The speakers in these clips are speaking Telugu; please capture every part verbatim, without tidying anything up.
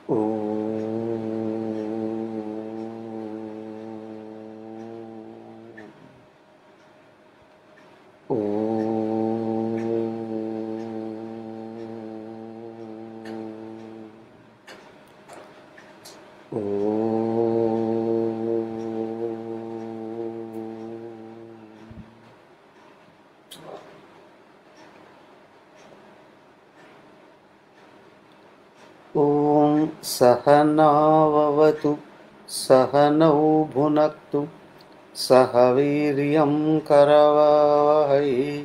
ఓం సహనావవతు సహనౌ భునక్తు సహ వీర్యం కరవావహై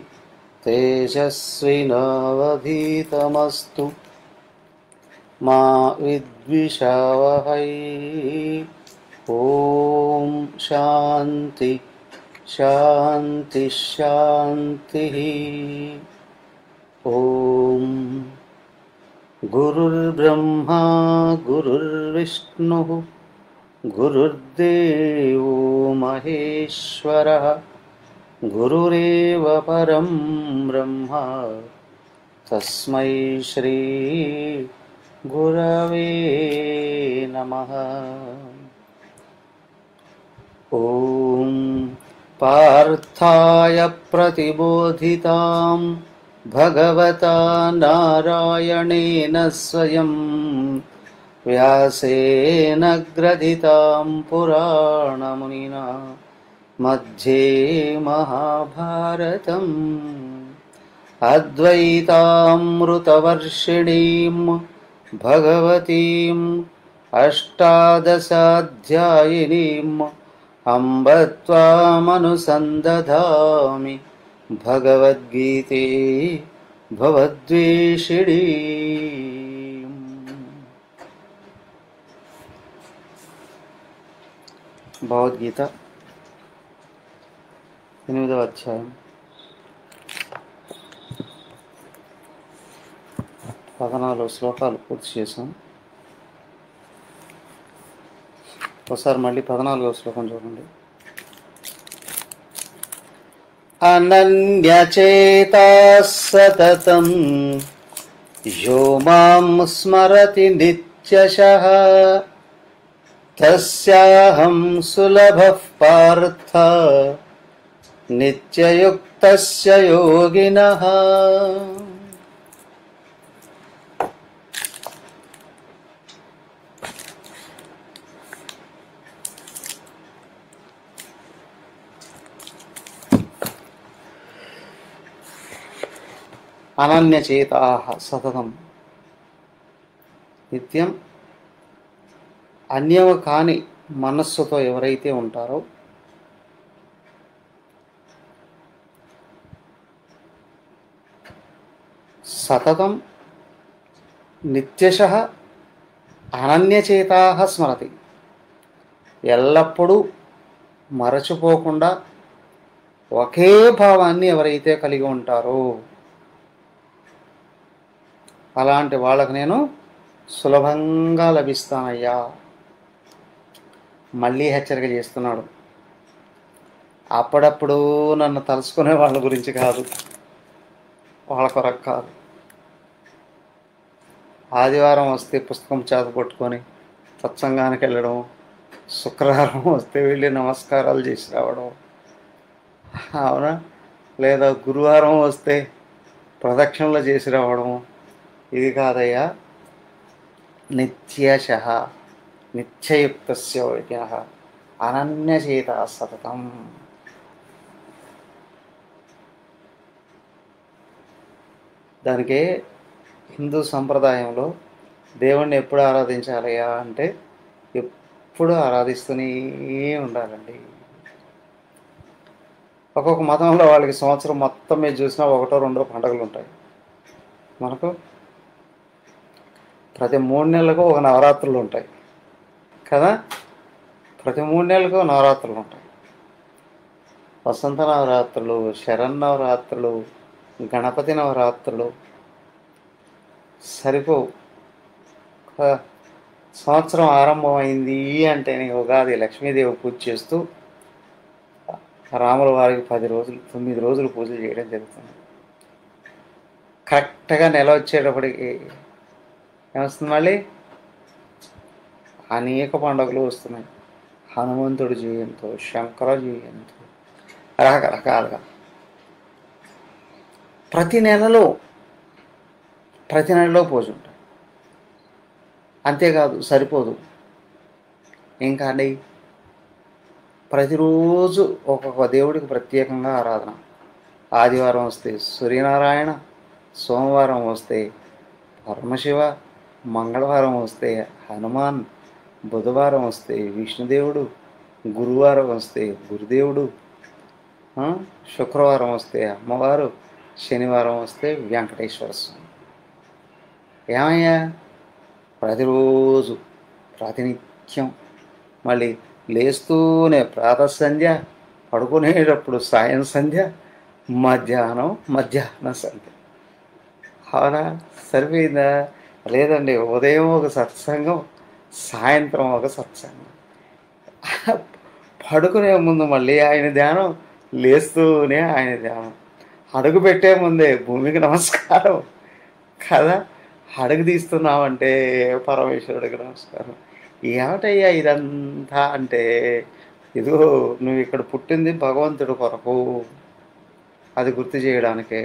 తేజస్వినావధీతమస్తు మా విద్విషావహై. ఓం శాంతి శాంతి శాంతి. ఓం గురుర్బ్రహ్మా గురుర్విష్ణుః గురుర్దేవో మహేశ్వరః గురురేవ పరం బ్రహ్మ తస్మై శ్రీ గురవే నమః. ఓం పార్థాయ ప్రతిబోధితాం భగవతా నారాయణేన స్వయం వ్యాసేన గ్రథితాం పురాణమునినా మధ్యే మహాభారతం అద్వైతామృతవర్షిణీం భగవతీం అష్టాదశాధ్యాయినీం అంబ త్వామనుసందధామి భగవద్గీతే భవద్వేషిణీ. భగవద్గీత ఎనిమిదవ అధ్యాయం పద్నాలుగు శ్లోకాలు పూర్తి చేసాం. ఒకసారి మళ్ళీ పద్నాలుగవ శ్లోకం చూడండి. అనన్యచేతాః సతతం యో మాం స్మరతి నిత్యశః తస్యాహం సులభః పార్థ నిత్యయుక్తస్య యోగినః. అనన్యచేతాః సతతం, నిత్యం అన్యవ కాని మనస్సుతో ఎవరైతే ఉంటారో సతతం నిత్యశః అనన్యచేతాః స్మరతి, ఎల్లప్పుడూ మరచిపోకుండా ఒకే భావాన్ని ఎవరైతే కలిగి ఉంటారో అలాంటి వాళ్ళకు నేను సులభంగా లభిస్తానయ్యా. మళ్ళీ హెచ్చరిక చేస్తున్నాడు. అప్పుడప్పుడు నన్ను తలుసుకునే వాళ్ళ గురించి కాదు, వాళ్ళ కొరకు కాదు. ఆదివారం వస్తే పుస్తకం చేత పట్టుకొని సత్సంగానికి వెళ్ళడం, శుక్రవారం వస్తే వెళ్ళి నమస్కారాలు చేసి రావడం, అవునా, లేదా గురువారం వస్తే ప్రదక్షిణలు చేసి రావడం, ఇది కాదయ్యా. నిత్యశః నిత్యయుక్తస్య యోగినః అనన్యచేతాః సతతం. దానికే హిందూ సంప్రదాయంలో దేవుణ్ణి ఎప్పుడు ఆరాధించాలయ్యా అంటే ఎప్పుడు ఆరాధిస్తూనే ఉండాలండి. ఒక్కొక్క మతంలో వాళ్ళకి సంవత్సరం మొత్తం మీద చూసినా ఒకటో రెండో పండుగలు ఉంటాయి. మనకు ప్రతి మూడు నెలలకు ఒక నవరాత్రులు ఉంటాయి కదా, ప్రతి మూడు నెలలకు నవరాత్రులు ఉంటాయి. వసంత నవరాత్రులు, శరన్నవరాత్రులు, గణపతి నవరాత్రులు సరిపోవు. సంవత్సరం ఆరంభమైంది అంటేనే ఉగాది లక్ష్మీదేవి పూజ చేస్తూ రాముల వారికి పది రోజులు తొమ్మిది రోజులు పూజలు చేయడం జరుగుతుంది. కరెక్ట్గా నెల వచ్చేటప్పటికి ఏమొస్తుంది, మళ్ళీ అనేక పండుగలు వస్తున్నాయి. హనుమంతుడి జయంతో, శంకర జయంతో, రకరకాలుగా ప్రతి నెలలో ప్రతి నెలలో పూజ ఉంటాయి. అంతేకాదు, సరిపోదు, ఇంకా అండి ప్రతిరోజు ఒక్కొక్క దేవుడికి ప్రత్యేకంగా ఆరాధన. ఆదివారం వస్తే సూర్యనారాయణ, సోమవారం వస్తే పరమశివ, మంగళవారం వస్తే హనుమాన్, బుధవారం వస్తే విష్ణుదేవుడు, గురువారం వస్తే గురుదేవుడు, శుక్రవారం వస్తే అమ్మవారు, శనివారం వస్తే వెంకటేశ్వర స్వామి. ఏమయ్యా ప్రతిరోజు ప్రాతినిత్యం, మళ్ళీ లేస్తూనే ప్రాతః సంధ్య, పడుకునేటప్పుడు సాయం సంధ్య, మధ్యాహ్నం మధ్యాహ్న సంధ్య. అవునా? సరిపోయిందా? లేదండి, ఉదయం ఒక సత్సంగం, సాయంత్రం ఒక సత్సంగం, పడుకునే ముందు మళ్ళీ ఆయన ధ్యానం, లేస్తూనే ఆయన ధ్యానం, అడుగు పెట్టే ముందే భూమికి నమస్కారం కదా. అడుగు తీస్తున్నామంటే పరమేశ్వరుడికి నమస్కారం. ఏమిటయ్యా ఇదంతా అంటే, ఇదిగో నువ్వు ఇక్కడ పుట్టింది భగవంతుడి కొరకు, అది గుర్తు చేయడానికే.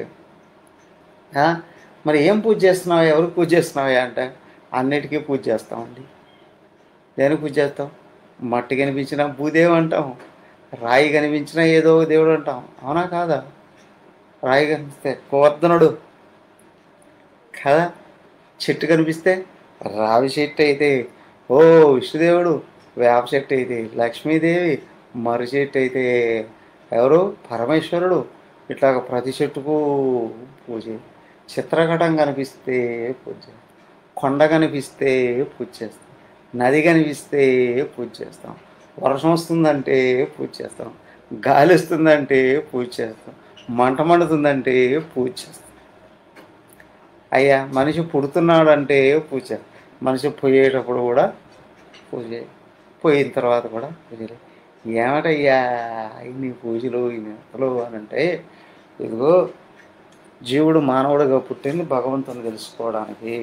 మరి ఏం పూజ చేస్తున్నావా, ఎవరికి పూజ చేస్తున్నావా అంటే, అన్నిటికీ పూజ చేస్తామండి. దేనికి పూజ చేస్తాం? మట్టి కనిపించినా భూదేవి అంటాం, రాయి కనిపించినా ఏదో దేవుడు అంటాం. అవునా కాదా? రాయి కనిపిస్తే గోవర్ధనుడు కదా, చెట్టు కనిపిస్తే రావి చెట్టు అయితే ఓ విష్ణుదేవుడు, వేప చెట్టు అయితే లక్ష్మీదేవి, మర్రి చెట్టు అయితే ఎవరు పరమేశ్వరుడు. ఇట్లాగ ప్రతి చెట్టుకు పూజ. చిత్రకటం కనిపిస్తే పూజ, కొండ కనిపిస్తే పూజ చేస్తాం, నది కనిపిస్తే పూజ చేస్తాం, వర్షం వస్తుందంటే పూజ చేస్తాం, గాలి వస్తుందంటే పూజ చేస్తాం, మంట మండుతుందంటే పూజ చేస్తాం. అయ్యా మనిషి పుడుతున్నాడంటే పూజ, మనిషి పోయేటప్పుడు కూడా పూజ, పోయిన తర్వాత కూడా పూజలు. ఏమిటయ్యా ఇన్ని పూజలు ఇన్ని అసలు అని అంటే, ఇదిగో జీవుడు మానవుడిగా పుట్టింది భగవంతుని తెలుసుకోవడానికి.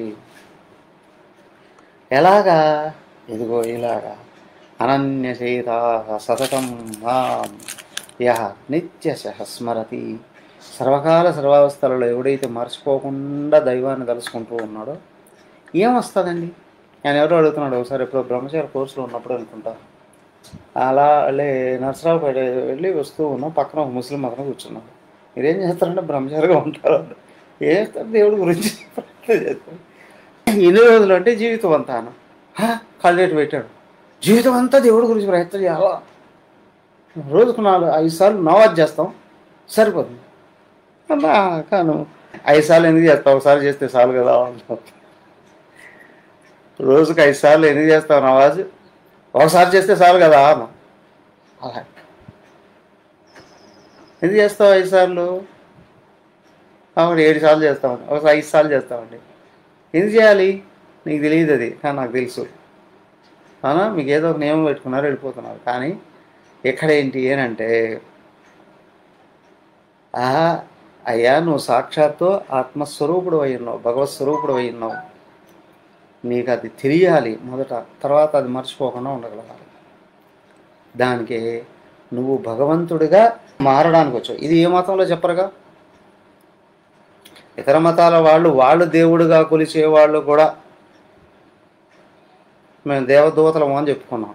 ఎలాగా? ఇదిగో ఇలాగా అనన్య చేత సతతం మాం యః నిత్యశః స్మరతి. సర్వకాల సర్వావస్థలలో ఎవడైతే మర్చిపోకుండా దైవాన్ని తలుసుకుంటూ ఉన్నాడో ఏమొస్తుందండి? నేను ఎవరో అడుగుతున్నాడు ఒకసారి, ఎప్పుడో బ్రహ్మచారి కోర్సులో ఉన్నప్పుడు అనుకుంటా, అలా వెళ్ళి నర్సరావుపేట వెళ్ళి వస్తూ ఉన్నాం, పక్కన ఒక ముస్లిం అతను కూర్చున్నాడు. మీరేం చేస్తారంటే బ్రహ్మచారిగా ఉంటారు. ఏం చేస్తారు? దేవుడి గురించి ప్రయత్నం చేస్తారు. ఎన్ని రోజులు అంటే జీవితం అంతా అన్న కాళ్ళేటు పెట్టాడు. జీవితం అంతా దేవుడి గురించి ప్రయత్నం చేయాలా? రోజుకు నాలుగు ఐదు సార్లు నవాజ్ చేస్తాం, సరిపోతుంది. అమ్మా కాను ఐదు సార్లు ఎందుకు చేస్తావు? ఒకసారి చేస్తే చాలు కదా. రోజుకు ఐదు సార్లు ఎందుకు చేస్తావు నవాజ్? ఒకసారి చేస్తే చాలు కదా అన్న. అలా ఎందుకు చేస్తావు ఐదు సార్లు? కాబట్టి ఏడు సార్లు చేస్తామండి, ఒకసారి ఐదు సార్లు చేస్తామండి. ఎందుకు చేయాలి? నీకు తెలియదు అది, కానీ నాకు తెలుసు. అవునా? మీకు ఏదో ఒక నియమం పెట్టుకున్నారు, వెళ్ళిపోతున్నారు. కానీ ఎక్కడ ఏంటి ఏనంటే, ఆహా అయ్యా నువ్వు సాక్షాత్తు ఆత్మస్వరూపుడు అయి ఉన్నావు, భగవత్ స్వరూపుడు అయి ఉన్నావు. నీకు అది తెలియాలి మొదట, తర్వాత అది మర్చిపోకుండా ఉండగలగాలి. దానికి నువ్వు భగవంతుడిగా మారడానికి వచ్చావు. ఇది ఏ మతంలో చెప్పరుగా. ఇతర మతాల వాళ్ళు వాళ్ళు దేవుడిగా కొలిచే వాళ్ళు కూడా మేము దేవదూతలము అని చెప్పుకున్నాం.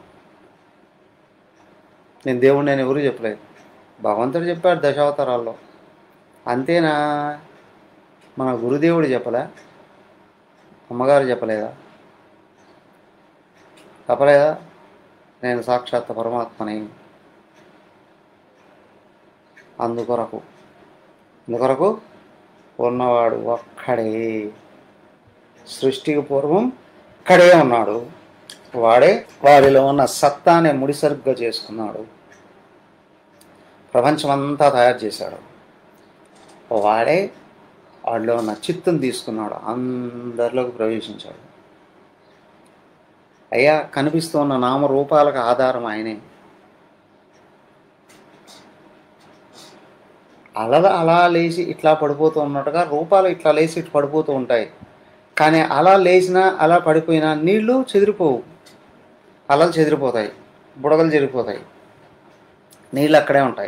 నేను దేవుడు నేను ఎవరు చెప్పలేదు, భగవంతుడు చెప్పాడు దశావతారాల్లో. అంతేనా? మన గురుదేవుడు చెప్పలే? అమ్మగారు చెప్పలేదా? చెప్పలేదా? నేను సాక్షాత్ పరమాత్మని. అందుకొరకు అందుకొరకు ఉన్నవాడు ఒక్కడే, సృష్టికి పూర్వం ఒక్కడే ఉన్నాడు. వాడే వాడిలో ఉన్న సత్తానే ముడిసరుగ్గా చేసుకున్నాడు, ప్రపంచమంతా తయారు చేశాడు. వాడే వాడిలో ఉన్న చిత్తుని తీసుకున్నాడు, అందరిలోకి ప్రవేశించాడు. అయ్యా కనిపిస్తున్న నామరూపాలకు ఆధారం ఆయనే. అలలు అలా లేచి ఇట్లా పడిపోతూ ఉన్నట్టుగా రూపాలు ఇట్లా లేచి ఇట్లా పడిపోతూ ఉంటాయి. కానీ అలా లేచినా అలా పడిపోయినా నీళ్లు చెదిరిపోవు. అలలు చెదిరిపోతాయి, బుడగలు చెదిరిపోతాయి, నీళ్ళు అక్కడే ఉంటాయి.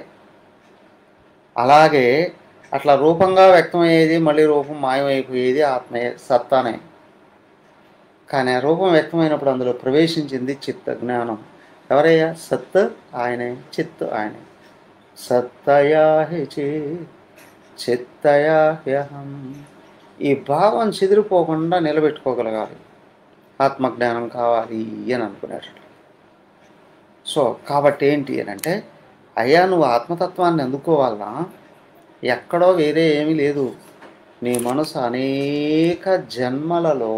అలాగే అట్లా రూపంగా వ్యక్తమయ్యేది మళ్ళీ రూపం మాయమైపోయేది ఆత్మయే, సత్తానే. కానీ ఆ రూపం వ్యక్తమైనప్పుడు అందులో ప్రవేశించింది చిత్త జ్ఞానం. ఎవరయ్యా? సత్ ఆయనే, చిత్ ఆయనే. సత్తయా హి చిత్తయా హ్యహం. ఈ భావం చెదిరిపోకుండా నిలబెట్టుకోగలగాలి. ఆత్మజ్ఞానం కావాలి అని అనుకునేటట్లు. సో కాబట్టి ఏంటి అని అంటే, అయ్యా నువ్వు ఆత్మతత్వాన్ని అందుకోవాలన్నా ఎక్కడో వేరే ఏమీ లేదు. నీ మనసు అనేక జన్మలలో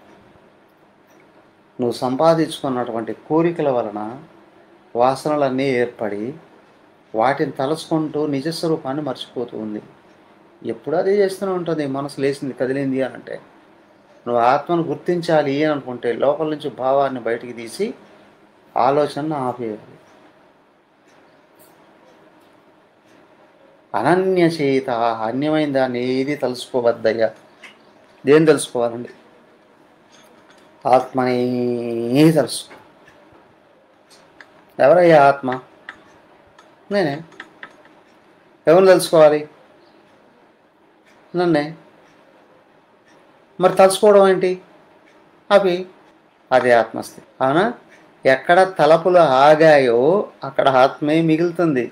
నువ్వు సంపాదించుకున్నటువంటి కోరికల వలన వాసనలన్నీ ఏర్పడి వాటిని తలుచుకుంటూ నిజస్వరూపాన్ని మర్చిపోతూ ఉంది. ఎప్పుడు అదే చేస్తూనే ఉంటుంది. మనసు లేచింది, కదిలింది అని అంటే నువ్వు ఆత్మను గుర్తించాలి అని అనుకుంటే లోపల నుంచి భావాన్ని బయటికి తీసి ఆలోచనను ఆపేయాలి. అనన్యచేత, అన్యమైన దాన్ని ఏది తలుసుకోవద్దయ్యా. దేని తెలుసుకోవాలండి? ఆత్మని తెలుసు. ఎవరయ్యా ఆత్మ? నేనే. ఎవరు తెలుసుకోవాలి? నన్నే. మరి తలుసుకోవడం ఏంటి? అవి అదే ఆత్మస్థితి. అవునా? ఎక్కడ తలపులు ఆగాయో అక్కడ ఆత్మే మిగులుతుంది.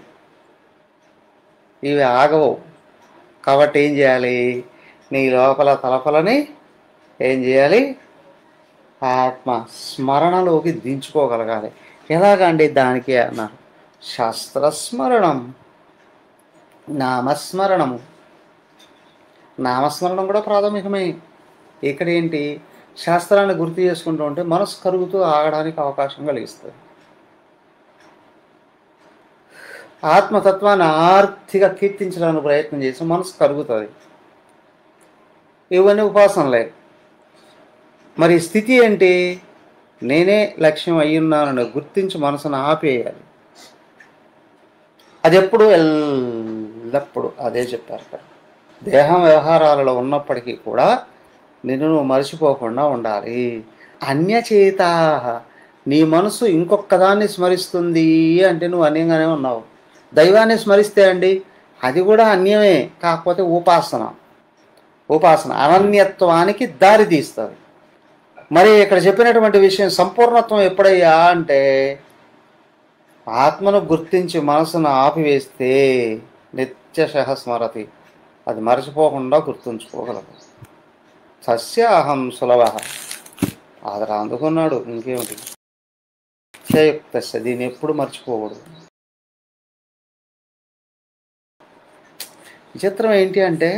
ఇవి ఆగవు. కాబట్టి ఏం చేయాలి? నీ లోపల తలపులని ఏం చేయాలి? ఆత్మ స్మరణలోకి దించుకోగలగాలి. ఎలాగండి? దానికి అన్నారు శాస్త్రస్మరణం, నామస్మరణము. నామస్మరణం కూడా ప్రాథమికమే. ఇక్కడ ఏంటి? శాస్త్రాన్ని గుర్తు చేసుకుంటూ ఉంటే మనసు కరుగుతూ ఆగడానికి అవకాశం కలిగిస్తుంది. ఆత్మతత్వాన్ని ఆర్తిగా కీర్తించడానికి ప్రయత్నం చేసి మనసు కరుగుతుంది. ఇవన్నీ ఉపాసనలే. మరి స్థితి ఏంటి? నేనే లక్ష్యం అయ్యున్నానని గుర్తించి మనసును ఆపేయాలి. అది ఎప్పుడు? ఎల్లప్పుడు అదే చెప్పారు అక్కడ. దేహం వ్యవహారాలలో ఉన్నప్పటికీ కూడా నిన్ను నువ్వు మర్చిపోకుండా ఉండాలి. అన్యచేత, నీ మనసు ఇంకొకదాన్ని స్మరిస్తుంది అంటే నువ్వు అన్యంగానే ఉన్నావు. దైవాన్ని స్మరిస్తే అండి అది కూడా అన్యమే, కాకపోతే ఉపాసన. ఉపాసన అనన్యత్వానికి దారి తీస్తుంది. మరి ఇక్కడ చెప్పినటువంటి విషయం సంపూర్ణత్వం ఎప్పుడయ్యా అంటే ఆత్మను గుర్తించి మనసును ఆపివేస్తే నిత్యశః స్మరతి, అది మరచిపోకుండా గుర్తుంచుకోగలదు. సస్య అహం సులభ, ఆదర అందుకున్నాడు. ఇంకేమిటి? యుక్తస్య, దీన్ని ఎప్పుడు మర్చిపోకూడదు. విచిత్రం ఏంటి అంటే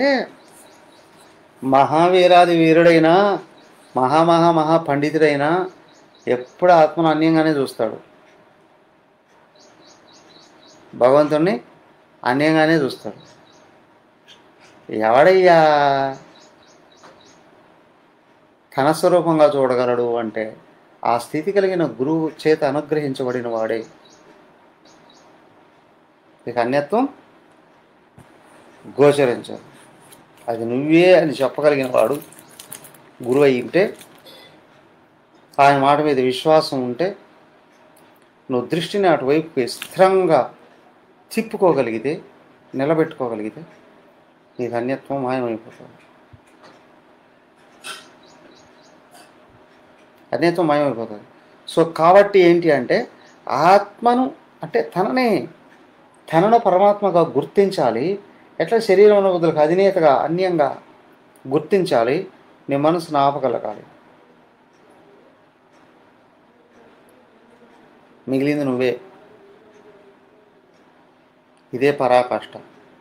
మహావీరాది వీరుడైనా మహామహా మహా పండితుడైనా ఎప్పుడు ఆత్మను అన్యంగానే చూస్తాడు. భగవంతుణ్ణి అన్యంగానే చూస్తాడు. ఎవడయ్యా తన స్వరూపంగా చూడగలడు అంటే ఆ స్థితి కలిగిన గురువు చేత అనుగ్రహించబడిన వాడే. ఇక అన్యత్వం గోచరించదు. అది నువ్వే అని చెప్పగలిగిన వాడు గురువు అయి ఉంటే, ఆయన మాట మీద విశ్వాసం ఉంటే, నువ్వు దృష్టిని అటువైపుకి స్థిరంగా తిప్పుకోగలిగితే, నిలబెట్టుకోగలిగితే నీకు అన్యత్వం మాయమైపోతుంది. అన్యత్వం మాయమైపోతుంది. సో కాబట్టి ఏంటి అంటే ఆత్మను అంటే తననే తనను పరమాత్మగా గుర్తించాలి. ఎట్లా శరీరంలో బదులకు అధినేతగా అన్యంగా గుర్తించాలి. నీ మనసును ఆపగలగాలి. మిగిలింది నువ్వే. ఇదే పరాకాష్ట.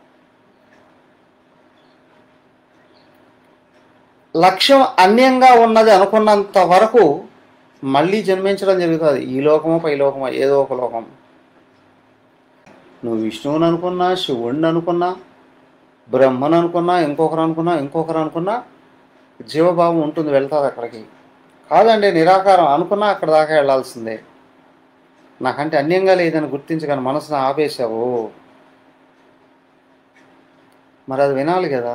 లక్ష్యం అన్యంగా ఉన్నది అనుకున్నంత వరకు మళ్ళీ జన్మించడం జరుగుతుంది. ఈ లోకమో పై లోకమో ఏదో ఒక లోకం. నువ్వు విష్ణువుని అనుకున్నా, శివుడిని అనుకున్నా, బ్రహ్మను అనుకున్నా, ఇంకొకరు అనుకున్నా ఇంకొకరు అనుకున్నా జీవభావం ఉంటుంది, వెళ్తుంది అక్కడికి. కాదండి నిరాకారం అనుకున్నా అక్కడ దాకా వెళ్ళాల్సిందే. నాకంటే అన్యంగా లేదని గుర్తించగానే మనసును ఆపేశావు, మరి అది వినాలి కదా.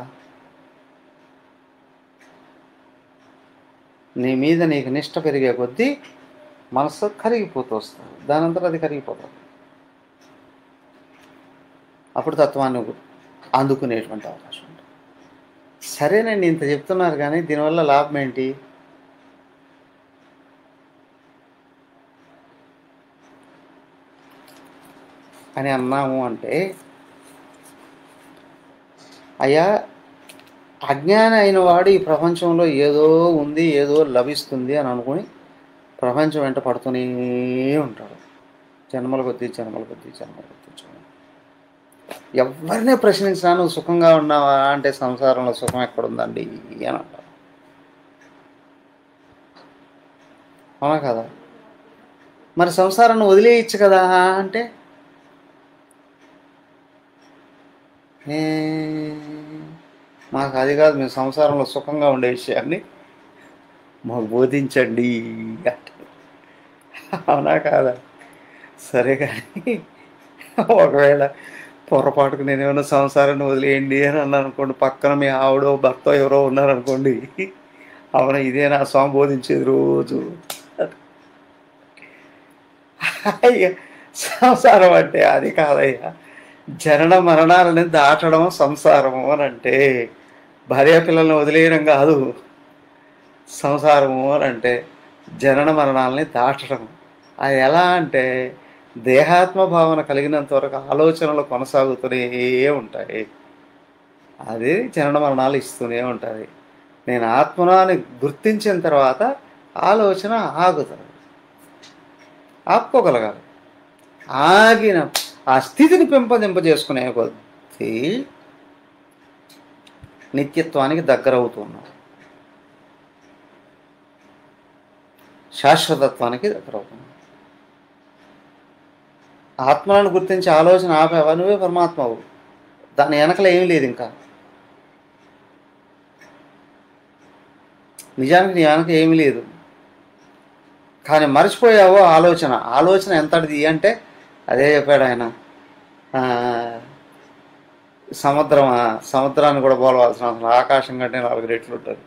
నీ మీద నీకు నిష్ట పెరిగే కొద్దీ మనసు కరిగిపోతూ వస్తుంది, దానంతరం అది కరిగిపోతుంది. అప్పుడు తత్వాన్ని అందుకునేటువంటి అవకాశం ఉంటుంది. సరేనండి, ఇంత చెప్తున్నారు కానీ దీనివల్ల లాభం ఏంటి? అని అన్నాము అంటే, అయ్యా అజ్ఞాని అయిన వాడు ఈ ప్రపంచంలో ఏదో ఉంది, ఏదో లభిస్తుంది అని అనుకుని ప్రపంచం వెంట పడుతూనే ఉంటాడు. జన్మల కొద్దీ జన్మల కొద్దీ జన్మల కొద్దీ జన్మల ఎవరినే ప్రశ్నించినా నువ్వు సుఖంగా ఉన్నావా అంటే సంసారంలో సుఖం ఎక్కడుందండి అని అంటారు. అవునా కదా? మరి సంసారాన్ని వదిలేయచ్చు కదా అంటే మాకు అది కాదు, మేము సంసారంలో సుఖంగా ఉండే విషయాన్ని మాకు బోధించండి అంటే. అవునా కాదా? సరే కానీ ఒకవేళ పొరపాటుకు నేనేమన్నా సంసారాన్ని వదిలేయండి అని అన్నాను అనుకోండి, పక్కన మీ ఆవిడో భర్త ఎవరో ఉన్నారనుకోండి, అవునా ఇదే నా స్వామి బోధించేది రోజు. అయ్యా సంసారం అంటే అది కాదయ్యా, జనన మరణాలని దాటడం సంసారము అని అంటే, భార్య పిల్లల్ని వదిలేయడం కాదు సంసారము అని అంటే, జనన మరణాలని దాటడం. అది ఎలా అంటే దేహాత్మ భావన కలిగినంత వరకు ఆలోచనలు కొనసాగుతూనే ఉంటాయి, అది జనన మరణాలు ఇస్తూనే ఉంటుంది. నేను ఆత్మనాన్ని గుర్తించిన తర్వాత ఆలోచన ఆగుతుంది, ఆపుకోగలగాలి. ఆగిన ఆ స్థితిని పెంపొందింపజేసుకునే కొద్దీ నిత్యత్వానికి దగ్గరవుతున్నాం, శాశ్వతత్వానికి దగ్గరవుతున్నాం. ఆత్మలను గుర్తించి ఆలోచన ఆపేవా నువ్వే పరమాత్మవు, దాని వెనకల ఏమీ లేదు. ఇంకా నిజానికి నీ వెనక ఏమీ లేదు, కానీ మర్చిపోయావో ఆలోచన. ఆలోచన ఎంతటిది అంటే అదే చెప్పాడు ఆయన, సముద్రం సముద్రాన్ని కూడా పోలవలసిన అవసరం, ఆకాశం కంటే నాలుగు రెట్లు ఉంటుంది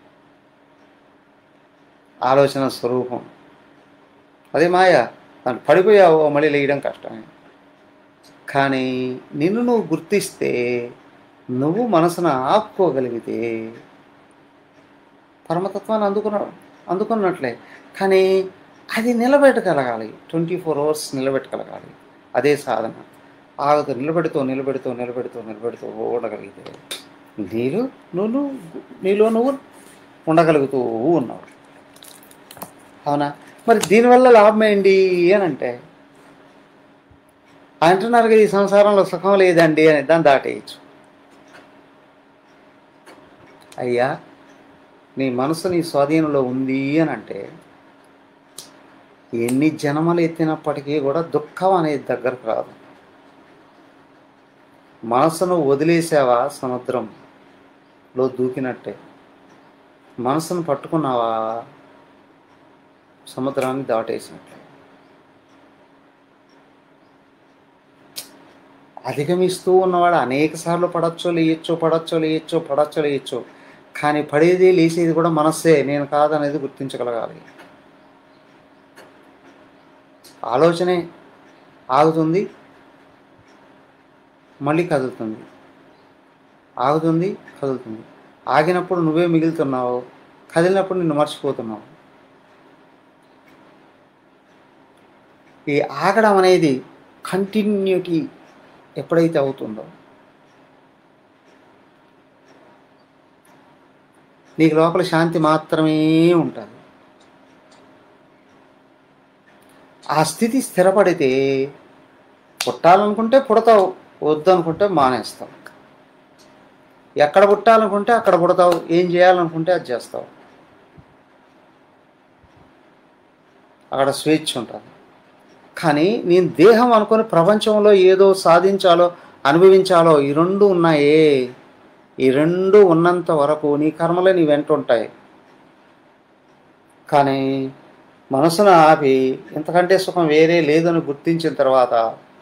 ఆలోచన స్వరూపం. అదే మాయ, దాన్ని పడిపోయావో మళ్ళీ లేయడం కష్టమే. కానీ నిన్ను నువ్వు గుర్తిస్తే, నువ్వు మనసును ఆపుకోగలిగితే పరమతత్వాన్ని అందుకున్న అందుకున్నట్లే. కానీ అది నిలబెట్టగలగాలి, ట్వంటీ ఫోర్ అవర్స్ నిలబెట్టగలగాలి. అదే సాధన. ఆగుతూ నిలబెడుతూ నిలబెడుతూ నిలబెడుతూ నిలబెడుతూ ఉండగలిగితే నీలో నువ్వు నీలో నువ్వు ఉండగలుగుతూ ఉన్నావు. అవునా? మరి దీనివల్ల లాభం ఏంటి అని అంటే, అంటున్నారు కదా ఈ సంసారంలో సుఖం లేదండి అని, దాన్ని దాటేయచ్చు. అయ్యా నీ మనసు నీ స్వాధీనంలో ఉంది అని అంటే, ఎన్ని జన్మలు ఎత్తినప్పటికీ కూడా దుఃఖం అనేది దగ్గరకు రాదు. మనసును వదిలేసావా సముద్రంలో దూకినట్టే, మనసును పట్టుకున్నావా సముద్రాన్ని దాటేసినట్లే. అధిగమిస్తూ ఉన్నవాడు అనేక సార్లు పడచ్చో లేయచ్చో పడచ్చో లేయచ్చో పడచ్చో లేయచ్చో కానీ పడేది లేచేది కూడా మనస్సే, నేను కాదనేది గుర్తించగలగాలి. ఆలోచనే ఆగుతుంది, మళ్ళీ కదులుతుంది, ఆగుతుంది కదులుతుంది. ఆగినప్పుడు నువ్వే మిగులుతున్నావు, కదిలినప్పుడు నిన్ను మర్చిపోతున్నావు. ఈ ఆగడం అనేది కంటిన్యూటీ ఎప్పుడైతే అవుతుందో నీకు లోపల శాంతి మాత్రమే ఉంటుంది. ఆ స్థితి స్థిరపడితే పుట్టాలనుకుంటే పుడతావు, వద్దనుకుంటే మానేస్తావు. ఎక్కడ పుట్టాలనుకుంటే అక్కడ పుడతావు, ఏం చేయాలనుకుంటే అది చేస్తావు. అక్కడ స్వేచ్ఛ ఉంటుంది. కానీ నేను దేహం అనుకుని ప్రపంచంలో ఏదో సాధించాలో అనుభవించాలో, ఈ రెండు ఉన్నాయే, ఈ రెండు ఉన్నంత వరకు నీ కర్మలే నీ వెంట ఉంటాయి. కానీ మనసును ఆపి ఇంతకంటే సుఖం వేరే లేదని గుర్తించిన తర్వాత,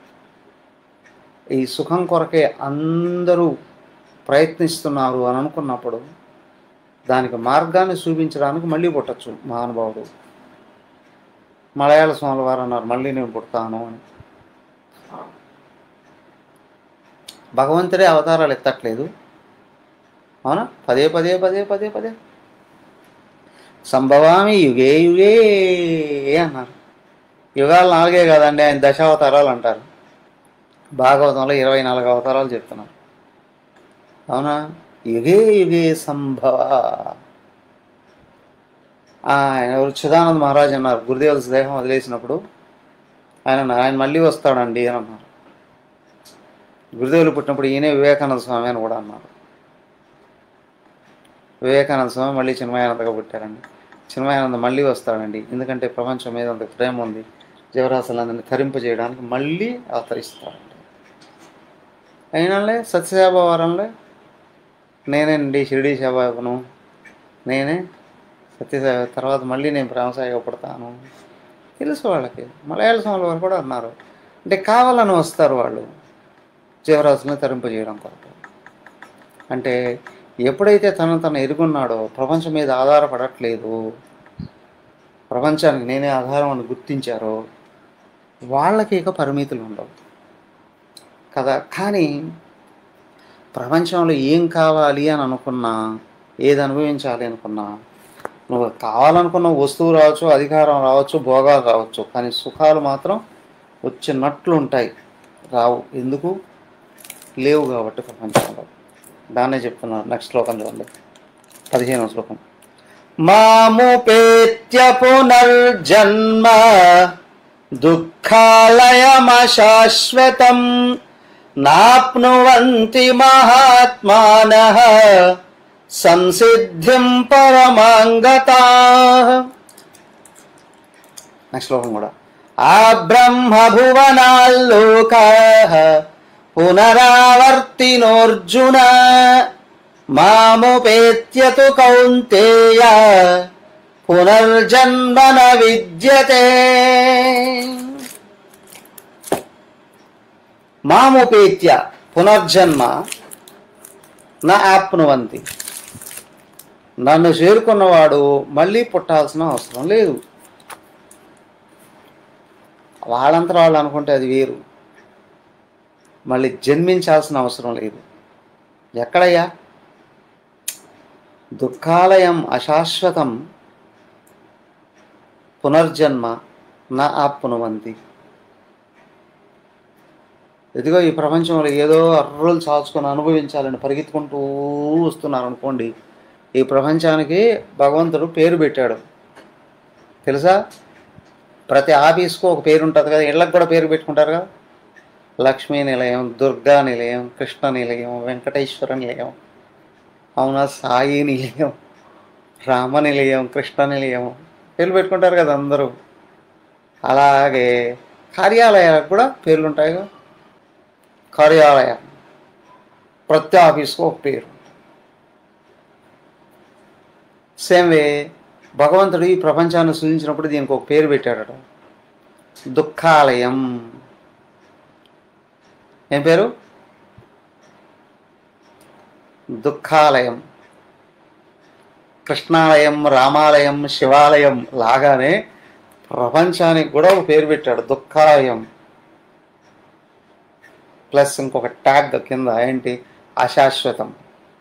ఈ సుఖం కొరకే అందరూ ప్రయత్నిస్తున్నారు అని అనుకున్నప్పుడు దానికి మార్గాన్ని చూపించడానికి మళ్ళీ పుట్టచ్చు మహానుభావుడు. మలయాళ స్వాముల వారు అన్నారు మళ్ళీ నేను పుడతాను అని. భగవంతుడే అవతారాలు ఎత్తట్లేదు, అవునా? పదే పదే పదే పదే పదే సంభవామి యుగే యుగే అన్నారు. యుగాలు నాలుగే కదండి, ఆయన దశావతారాలు అంటారు. భాగవతంలో ఇరవై నాలుగు అవతారాలు చెప్తున్నారు, అవునా? యుగే యుగే సంభవ. ఆయన ఎవరు చిదానంద మహారాజ్ అన్నారు, గురుదేవుల దేహం వదిలేసినప్పుడు ఆయన ఆయన మళ్ళీ వస్తాడండి అని అన్నారు. గురుదేవులు పుట్టినప్పుడు ఈయనే వివేకానంద స్వామి అని కూడా అన్నారు. వివేకానంద స్వామి మళ్ళీ చిన్మయానందగా పుట్టారండి. చిన్మయానంద మళ్ళీ వస్తాడండి, ఎందుకంటే ప్రపంచం మీద అంత ప్రేమ ఉంది, జీవరాశులందరినీ తరింపజేయడానికి మళ్ళీ అవతరిస్తాడండి. అయినాలే సత్యసేవావరంలో నేనేనండి షిరిడీ సేవకును, నేనే సత్యసేవ, తర్వాత మళ్ళీ నేను ప్రేమసాయిగా పుడతాను తెలుసు వాళ్ళకి. మలయాళ స్వాముల వారు కూడా అన్నారు, అంటే కావాలని వస్తారు వాళ్ళు జీవరాశులను తరింపజేయడం కొరకు. అంటే ఎప్పుడైతే తను తను ఎరుగున్నాడో, ప్రపంచం మీద ఆధారపడట్లేదు, ప్రపంచానికి నేనే ఆధారం అని గుర్తించారో వాళ్ళకి ఇక పరిమితులు ఉండవు కదా. కానీ ప్రపంచంలో ఏం కావాలి అని అనుకున్నా, ఏది అనుభవించాలి అనుకున్నా, నువ్వు కావాలనుకున్న వస్తువు రావచ్చు, అధికారం రావచ్చు, భోగాలు రావచ్చు, కానీ సుఖాలు మాత్రం వచ్చినట్లు ఉంటాయి, రావు. ఎందుకు? లేవు కాబట్టి ప్రపంచంలో. దాన్నే చెప్తున్నారు. నెక్స్ట్ శ్లోకం చూడండి, పదిహేనవ శ్లోకం. మాముపేత్య పునర్జన్మ దుఃఖాలయమశాశ్వతం నాప్నువంతి మహాత్మానః సంసిద్ధిం పరమాంగతాః. నెక్స్ట్ శ్లోకం కూడా. ఆ బ్రహ్మభువనాల్లోకాః పునరావర్తినోర్జున మాముపేత్యతు కౌంతేయ పునర్జన్మ న విద్యతే. మాముపేత్య పునర్జన్మ నా ఆప్నువంతి. నన్ను చేరుకున్నవాడు మళ్ళీ పుట్టాల్సిన అవసరం లేదు. వాళ్ళంతా వాళ్ళు అనుకుంటే అది వేరు. మళ్ళీ జన్మించాల్సిన అవసరం లేదు. ఎక్కడయ్యా? దుఃఖాలయం అశాశ్వతం పునర్జన్మ నా ఆప్నువంతి. ఇదిగో ఈ ప్రపంచంలో ఏదో అర్రులు చాచుకొని అనుభవించాలని పరిగెత్తుకుంటూ వస్తున్నారు అనుకోండి, ఈ ప్రపంచానికి భగవంతుడు పేరు పెట్టాడు తెలుసా? ప్రతి ఆఫీస్కు ఒక పేరు ఉంటుంది కదా, ఇళ్ళకు కూడా పేరు పెట్టుకుంటారు కదా. లక్ష్మీ నిలయం, దుర్గా నిలయం, కృష్ణ నిలయం, వెంకటేశ్వర నిలయం, అవునా, సాయి నిలయం, రామ నిలయం, కృష్ణ నిలయం పేర్లు పెట్టుకుంటారు కదా అందరూ. అలాగే కార్యాలయాలకు కూడా పేర్లు ఉంటాయి కదా. కార్యాలయం ప్రతి ఆఫీస్కు ఒక పేరు. సేమ్ వే భగవంతుడు ఈ ప్రపంచాన్ని సృజించినప్పుడు దీనికి ఒక పేరు పెట్టాడట, దుఃఖాలయం. ఏం పేరు? దుఃఖాలయం. కృష్ణాలయం, రామాలయం, శివాలయం లాగానే ప్రపంచానికి కూడా ఒక పేరు పెట్టాడు, దుఃఖాలయం. ప్లస్ ఇంకొక ట్యాగ్ కింద ఏంటి? అశాశ్వతం.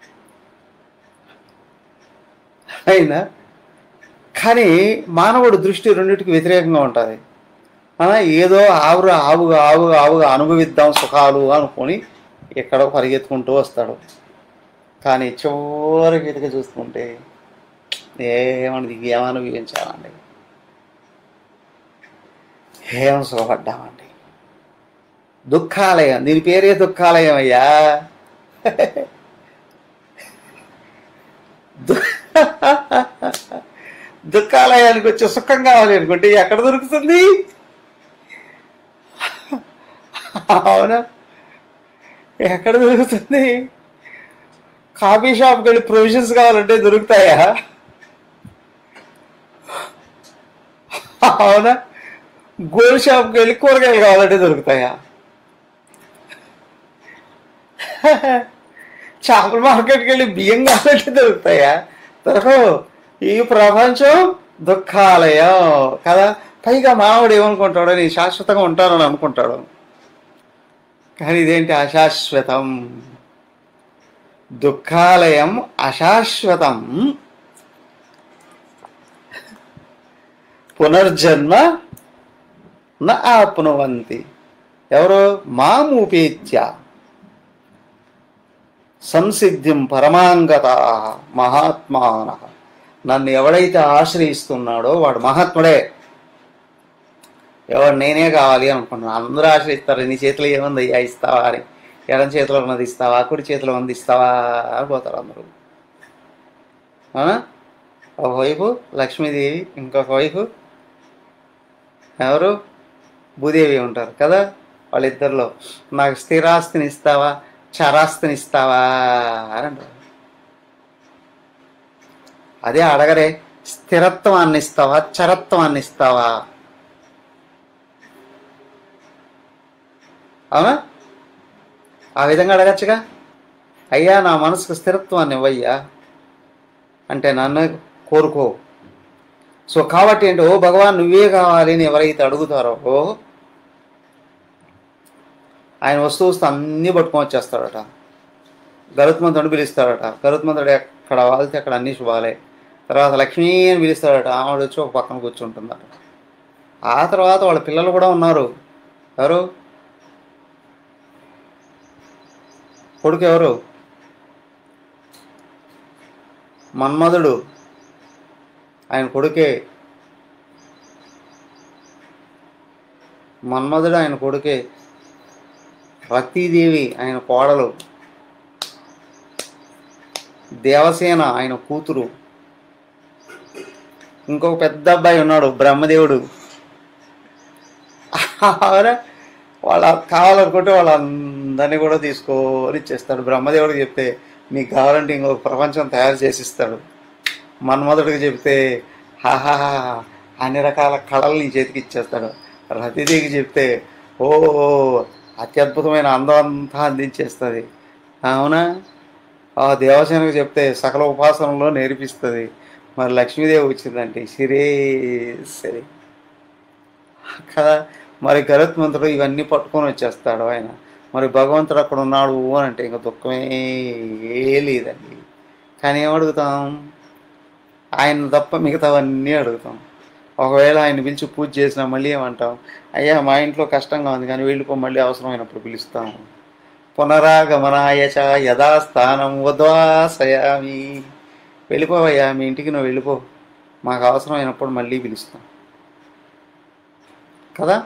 అయినా కానీ మానవుడు దృష్టి రెండింటికి వ్యతిరేకంగా ఉంటుంది. ఏదో ఆవుగా ఆవుగా ఆవుగా ఆవుగా అనుభవిద్దాం సుఖాలు అనుకొని ఎక్కడో పరిగెత్తుకుంటూ వస్తాడు. కానీ చివరికి ఎదుగు చూసుకుంటే ఏమన్నది, ఏమనుభవించాలండి, ఏం సుఖపడ్డామండి. దుఃఖాలయం, దీని పేరే దుఃఖాలయం అయ్యా. దుఃఖాలయానికి వచ్చి సుఖం కావాలి అనుకుంటే ఎక్కడ దొరుకుతుంది? అవునా, ఎక్కడ దొరుకుతుంది? కాఫీ షాప్కి వెళ్ళి ప్రొవిజన్స్ కావాలంటే దొరుకుతాయా? అవునా, గోల్డ్ షాప్కి వెళ్ళి కూరగాయలు కావాలంటే దొరుకుతాయా? చేపల మార్కెట్కి వెళ్ళి బియ్యం కావాలంటే దొరుకుతాయా? దొరకవు. ఈ ప్రపంచం దుఃఖాలయం కదా. పైగా మానవుడు ఏమనుకుంటాడో నేను శాశ్వతంగా ఉంటానని అనుకుంటాడు. కానీ ఇదేంటి అశాశ్వతం, దుఃఖాలయం అశాశ్వతం, పునర్జన్మ న ఆప్నువంతి. ఎవరు? మాముపేత్య సంసిద్ధిం పరమాంగత మహాత్మాన. నన్ను ఎవడైతే ఆశ్రయిస్తున్నాడో వాడు మహాత్ముడే. ఎవడు నేనే కావాలి అనుకుంటున్నాను. అందరూ ఆశ్రయిస్తారు. నీ చేతిలో ఏముంది అయ్యా ఇస్తావా అని. ఎడం చేతిలో ఉన్నది ఇస్తావా, కుడి చేతిలో ఉంది ఇస్తావా అని పోతారు అందరూ. ఒకవైపు లక్ష్మీదేవి, ఇంకొక వైపు ఎవరు? భూదేవి ఉంటారు కదా. వాళ్ళిద్దరిలో నాకు స్థిరాస్తిని ఇస్తావా, చరాస్తిని ఇస్తావా అని అంటారు. అదే అడగరే, స్థిరత్వాన్ని ఇస్తావా, చరత్వాన్ని ఇస్తావా? అవునా? ఆ విధంగా అడగచ్చుగా. అయ్యా నా మనసుకు స్థిరత్వాన్ని ఇవ్వయ్యా అంటే నన్ను కోరుకో. సో కాబట్టి ఏంటి, ఓ భగవాన్ నువ్వే కావాలి అని ఎవరైతే అడుగుతారో ఆయన వస్తూ వస్తూ అన్నీ పట్టుకొని వచ్చేస్తాడట. గరుత్మంతుడు పిలుస్తాడట. గరుత్మంతుడు ఎక్కడ వాళ్తే అక్కడ అన్నీ శుభాలే. తర్వాత లక్ష్మీ అని పిలుస్తాడట. ఆవిడ వచ్చి ఒక పక్కన కూర్చుంటుందట. ఆ తర్వాత వాళ్ళ పిల్లలు కూడా ఉన్నారు. ఎవరు? కొడుకు ఎవరు? మన్మధుడు, ఆయన కొడుకే. మన్మధుడు ఆయన కొడుకే. రతీదేవి ఆయన కోడలు. దేవసేన ఆయన కూతురు. ఇంకొక పెద్ద అబ్బాయి ఉన్నాడు బ్రహ్మదేవుడు. వాళ్ళ కావాలనుకుంటే వాళ్ళందరినీ కూడా తీసుకొని ఇచ్చేస్తాడు. బ్రహ్మదేవుడికి చెప్తే నీకు కావాలంటే ఇంకొక ప్రపంచం తయారు చేసి ఇస్తాడు. మన్మధుడికి చెప్తే హాహాహా అన్ని రకాల కళలు నీ చేతికి ఇచ్చేస్తాడు. రతిదేవికి చెప్తే ఓ అత్యద్భుతమైన అందం అంతా అందించేస్తుంది. అవునా? ఆ దేవసేనకు చెప్తే సకల ఉపాసనలో నేర్పిస్తుంది. మరి లక్ష్మీదేవి వచ్చిందంటే సిరే సరే కదా. మరి గరుత్మంతుడు ఇవన్నీ పట్టుకొని వచ్చేస్తాడు ఆయన. మరి భగవంతుడు అక్కడ ఉన్నాడు అని అంటే ఇంకా దుఃఖమే లేదండి. కానీ ఏమడుగుతాం? ఆయన తప్ప మిగతావన్నీ అడుగుతాం. ఒకవేళ ఆయన పిలిచి పూజ చేసినా మళ్ళీ ఏమంటాం? అయ్యా మా ఇంట్లో కష్టంగా ఉంది కానీ వెళ్ళిపో, మళ్ళీ అవసరమైనప్పుడు పిలుస్తాం. పునరాగమనాయచ యథాస్థానం ఉద్వాసయామి. వెళ్ళిపోవయ్యా మీ ఇంటికి, నువ్వు వెళ్ళిపో, మాకు అవసరమైనప్పుడు మళ్ళీ పిలుస్తాం కదా.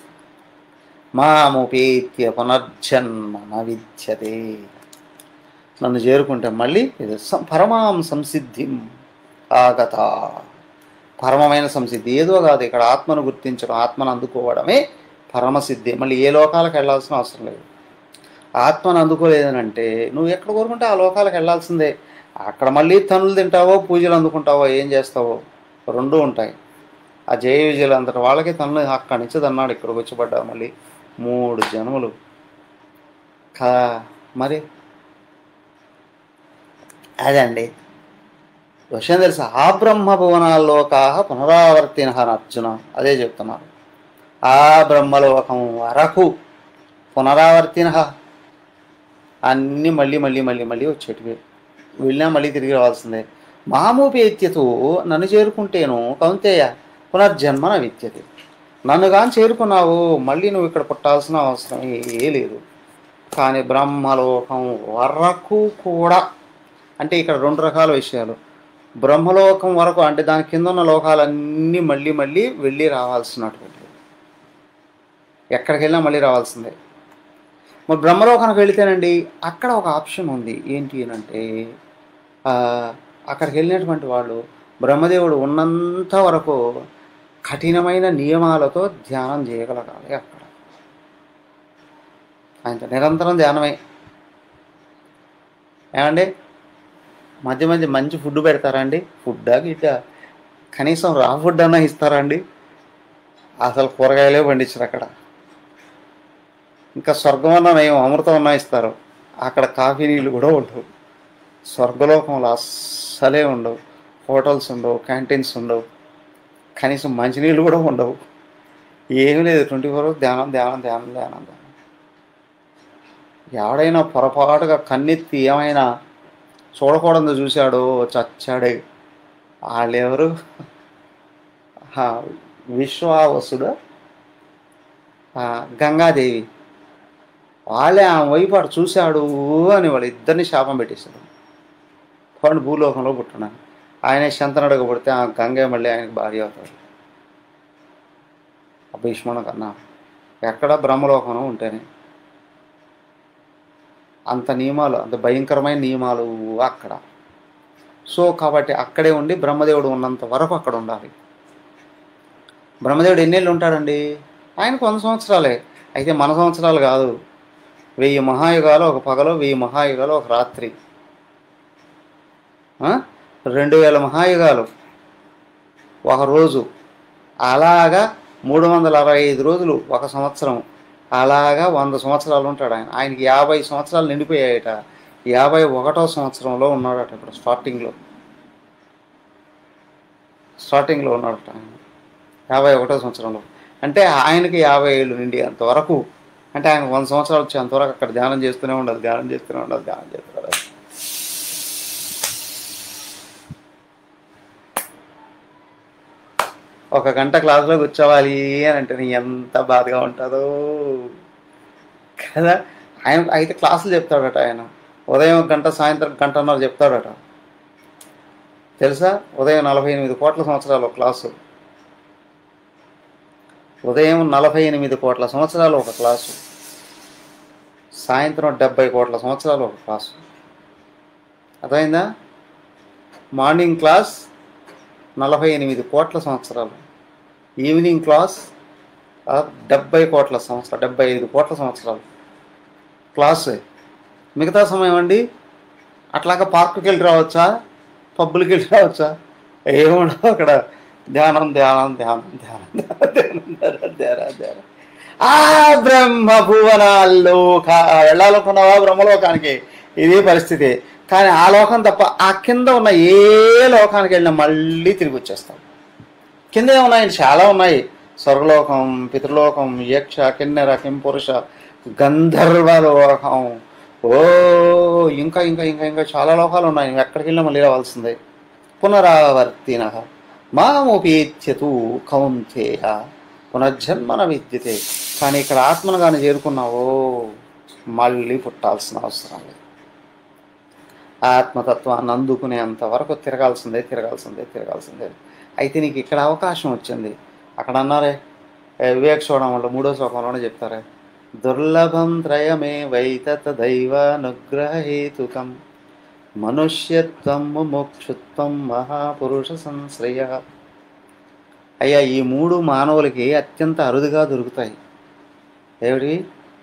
మాముపేత్య పునర్జన్మ న విద్యతే. నన్ను చేరుకుంటే మళ్ళీ ఇది పరమాం సంసిద్ధిం ఆగత. పరమమైన సంసిద్ధి ఏదో కాదు, ఇక్కడ ఆత్మను గుర్తించడం, ఆత్మను అందుకోవడమే పరమసిద్ధి. మళ్ళీ ఏ లోకాలకు వెళ్ళాల్సిన అవసరం లేదు. ఆత్మను అందుకోలేదనంటే నువ్వు ఎక్కడ కోరుకుంటే ఆ లోకాలకు వెళ్ళాల్సిందే. అక్కడ మళ్ళీ తనులు తింటావో, పూజలు అందుకుంటావో, ఏం చేస్తావో రెండూ ఉంటాయి. ఆ జయ విజయులు అంతటి వాళ్ళకి తనను అక్కడి నుంచి తన్నాడు ఇక్కడికి వచ్చి పడ్డావు మళ్ళీ మూడు జన్మలు కదా. మరి అదే అండి విషయం తెలుసా. ఆ బ్రహ్మ భువనాల్లోకా పునరావర్తిన అర్జున. అదే చెప్తున్నారు. ఆ బ్రహ్మలోకం వరకు పునరావర్తిన అన్నీ మళ్ళీ మళ్ళీ మళ్ళీ మళ్ళీ వచ్చేటివి. వెళ్ళినా మళ్ళీ తిరిగి రావాల్సిందే. మామూపేత్యతో నన్ను చేరుకుంటేను కౌంతేయ పునర్జన్మ న విద్యతే. నన్ను కానీ చేరుకున్నావు మళ్ళీ నువ్వు ఇక్కడ పుట్టాల్సిన అవసరం ఏ లేదు. కానీ బ్రహ్మలోకం వరకు కూడా అంటే ఇక్కడ రెండు రకాల విషయాలు. బ్రహ్మలోకం వరకు అంటే దాని కింద ఉన్న లోకాలన్నీ మళ్ళీ మళ్ళీ వెళ్ళి రావాల్సినటువంటి, ఎక్కడికి వెళ్ళినా మళ్ళీ రావాల్సిందే. మరి బ్రహ్మలోకానికి వెళితేనండి అక్కడ ఒక ఆప్షన్ ఉంది. ఏంటి అంటే అక్కడికి వెళ్ళినటువంటి వాళ్ళు బ్రహ్మదేవుడు ఉన్నంత వరకు కఠినమైన నియమాలతో ధ్యానం చేయగలగాలి. అక్కడ ఆయనతో నిరంతరం ధ్యానమే. ఏమండి మధ్య మధ్య మంచి ఫుడ్ పెడతారండి? ఫుడ్డా గిడ్డ కనీసం రా ఫుడ్ అన్నా ఇస్తారండి? అసలు కూరగాయలే పండించరు అక్కడ. ఇంకా స్వర్గం అన్నా నయం, అమృతం అన్నా ఇస్తారు. అక్కడ కాఫీ నీళ్ళు కూడా ఉండవు. స్వర్గలోకంలో అస్సలే ఉండవు. హోటల్స్ ఉండవు, క్యాంటీన్స్ ఉండవు, కనీసం మంచినీళ్ళు కూడా ఉండవు. ఏమీ లేదు, ట్వంటీ ఫోర్ అవర్స్ ధ్యానం ధ్యానం ధ్యానం ధ్యానం ధ్యానం. ఎవడైనా పొరపాటుగా కన్నెత్తి ఏమైనా చూడకూడదు చూశాడో చచ్చాడే. వాళ్ళెవరు? ఆ, విశ్వావసుడు, ఆ, గంగాదేవి. వాళ్ళే ఆమె వైపు అటు చూశాడు అని వాళ్ళు ఇద్దరిని శాపం పెట్టేశాడు. వాడిని భూలోకంలో పుట్టున్నాను. ఆయన శంతనుడుగా పుడితే ఆ గంగే మళ్ళీ ఆయనకు భార్య అవుతాడు. ఆ భీష్ముడు కన్నా ఎక్కడ బ్రహ్మలోకం ఉంటేనే అంత నియమాలు, అంత భయంకరమైన నియమాలు అక్కడ. సో కాబట్టి అక్కడే ఉండి బ్రహ్మదేవుడు ఉన్నంత వరకు అక్కడ ఉండాలి. బ్రహ్మదేవుడు ఎన్నేళ్ళు ఉంటాడండి? ఆయనకు వంద సంవత్సరాలే. అయితే మన సంవత్సరాలు కాదు, వెయ్యి మహాయుగాలు ఒక పగలు, వెయ్యి మహాయుగాలు ఒక రాత్రి, రెండు వేల మహాయుగాలు ఒక రోజు. అలాగా మూడు వందల అరవై ఐదు రోజులు ఒక సంవత్సరం. అలాగా వంద సంవత్సరాలు ఉంటాడు ఆయన. ఆయనకి యాభై సంవత్సరాలు నిండిపోయాయట. యాభై ఒకటో సంవత్సరంలో ఉన్నాడట. ఇప్పుడు స్టార్టింగ్లో స్టార్టింగ్లో ఉన్నాడట ఆయన యాభై ఒకటో సంవత్సరంలో. అంటే ఆయనకి యాభై ఏళ్ళు నిండి అంతవరకు, అంటే ఆయన వంద సంవత్సరాలు వచ్చి అంతవరకు అక్కడ ధ్యానం చేస్తూనే ఉండదు, ధ్యానం చేస్తూనే ఉండదు, ధ్యానం చేస్తూనే ఉండదు. ఒక గంట క్లాసులో కూర్చోవాలి అని అంటే నీ ఎంత బాధగా ఉంటుందో కదా. ఆయన అయితే క్లాసులు చెప్తాడట. ఆయన ఉదయం ఒక గంట, సాయంత్రం గంటన్నర చెప్తాడట. తెలుసా? ఉదయం నలభై ఎనిమిది కోట్ల సంవత్సరాలు ఒక క్లాసు. ఉదయం నలభై ఎనిమిది కోట్ల సంవత్సరాలు ఒక క్లాసు, సాయంత్రం డెబ్బై కోట్ల సంవత్సరాలు ఒక క్లాసు. అర్థమైందా? మార్నింగ్ క్లాస్ నలభై ఎనిమిది కోట్ల సంవత్సరాలు, ఈవినింగ్ క్లాస్ డెబ్బై కోట్ల సంవత్సరాలు, డెబ్బై ఐదు కోట్ల సంవత్సరాలు క్లాస్. మిగతా సమయం అండి అట్లాగా పార్కుకి వెళ్ళి రావచ్చా, పబ్బులకి వెళ్ళి రావచ్చా? ఏముండవు అక్కడ. ధ్యానం ధ్యానం ధ్యానం ధ్యానం ధ్యానం ధ్యానం ధ్యానం ధ్యానం. ఆ బ్రహ్మ భువనాల్లోక వెళ్ళాలనుకున్నావా బ్రహ్మలోకానికి? ఇదే పరిస్థితి. కానీ ఆ లోకం తప్ప ఆ కింద ఉన్న ఏ లోకానికి వెళ్ళినా మళ్ళీ తిరిగి వచ్చేస్తాం. కింద ఏమున్నాయండి? చాలా ఉన్నాయి. స్వర్గలోకం, పితృలోకం, యక్ష, కిన్నెర, కింపురుష, గంధర్వలోకం, ఓ ఇంకా ఇంకా ఇంకా ఇంకా చాలా లోకాలు ఉన్నాయి. ఎక్కడికి వెళ్ళినా మళ్ళీ రావాల్సిందే. పునరావర్తిన మాముపేత్యతు కౌంతేయ పునర్జన్మన విద్యతే. కానీ ఇక్కడ ఆత్మను కానీ చేరుకున్నావో మళ్ళీ పుట్టాల్సిన అవసరం లేదు. ఆత్మతత్వాన్ని అందుకునేంత వరకు తిరగాల్సిందే తిరగాల్సిందే తిరగాల్సిందే. అయితే నీకు ఇక్కడ అవకాశం వచ్చింది. అక్కడ అన్నారే వివేక చూడడంలో మూడో శ్లోకంలోనే చెప్తారే, దుర్లభం త్రయమే వైతత దైవానుగ్రహేతుకం మనుష్యత్వం ముముక్షుత్వం మహాపురుష సంశ్రయ. అయ్యా ఈ మూడు మానవులకి అత్యంత అరుదుగా దొరుకుతాయి. ఏమిటి?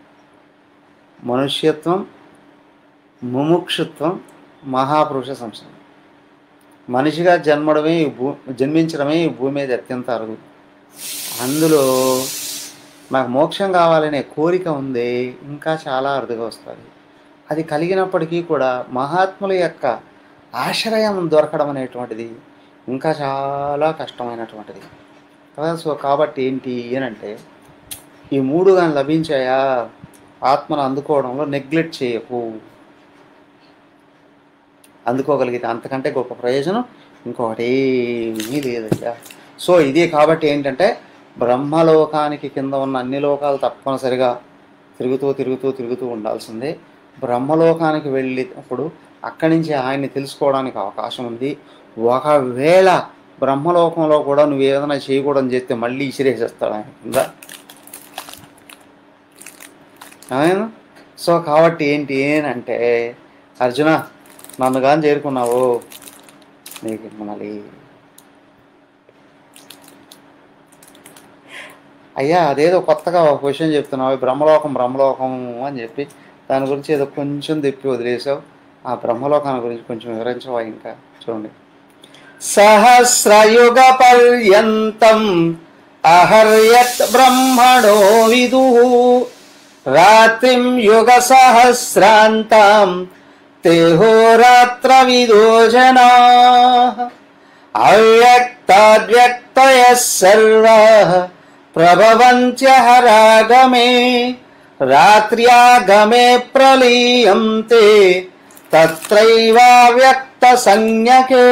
మనుష్యత్వం, ముముక్షుత్వం, మహాపురుష సంశ్రయం. మనిషిగా జన్మడమే భూ జన్మించడమే ఈ భూమి మీద అత్యంత అరుదు. అందులో నాకు మోక్షం కావాలనే కోరిక ఉంది, ఇంకా చాలా అరుదుగా వస్తుంది. అది కలిగినప్పటికీ కూడా మహాత్ముల యొక్క ఆశ్రయం దొరకడం అనేటువంటిది ఇంకా చాలా కష్టమైనటువంటిది కదా. సో కాబట్టి ఏంటి అని అంటే ఈ మూడు కానీ లభించాయా, ఆత్మను అందుకోవడంలో నెగ్లెక్ట్ చేయకు. అందుకోగలిగితే అంతకంటే గొప్ప ప్రయోజనం ఇంకొకటి ఏమీ లేదయ్యా. సో ఇది కాబట్టి ఏంటంటే బ్రహ్మలోకానికి కింద ఉన్న అన్ని లోకాలు తప్పనిసరిగా తిరుగుతూ తిరుగుతూ తిరుగుతూ ఉండాల్సిందే. బ్రహ్మలోకానికి వెళ్ళినప్పుడు అక్కడి నుంచి ఆయన్ని తెలుసుకోవడానికి అవకాశం ఉంది. ఒకవేళ బ్రహ్మలోకంలో కూడా నువ్వు ఏదైనా చేయకూడదని చేస్తే మళ్ళీ ఇసిరేసేస్తాడు ఆయన కింద. ఆయన సో కాబట్టి ఏంటి అంటే అర్జున నన్ను కానీ చేరుకున్నావు నీకు మళ్ళీ అయ్యా అదేదో కొత్తగా ఒక క్వశ్చన్ చెప్తున్నావు, బ్రహ్మలోకం బ్రహ్మలోకం అని చెప్పి దాని గురించి ఏదో కొంచెం తిప్పి వదిలేసావు. ఆ బ్రహ్మలోకాన్ని గురించి కొంచెం వివరించవా? ఇంకా చూడండి. సహస్రయుగ పర్యంతం అహర్యత్ బ్రహ్మణో విదు రాత్రిం యుగ సహస్రాంతం తేహోరాత్ర విదో జనా అవ్యక్తాద్వ్యక్తయః సర్వః ప్రభవంత్యహరాగమే రాత్ర్యాగమే ప్రలీయంతే తత్రైవ వ్యక్త సంజ్ఞకే.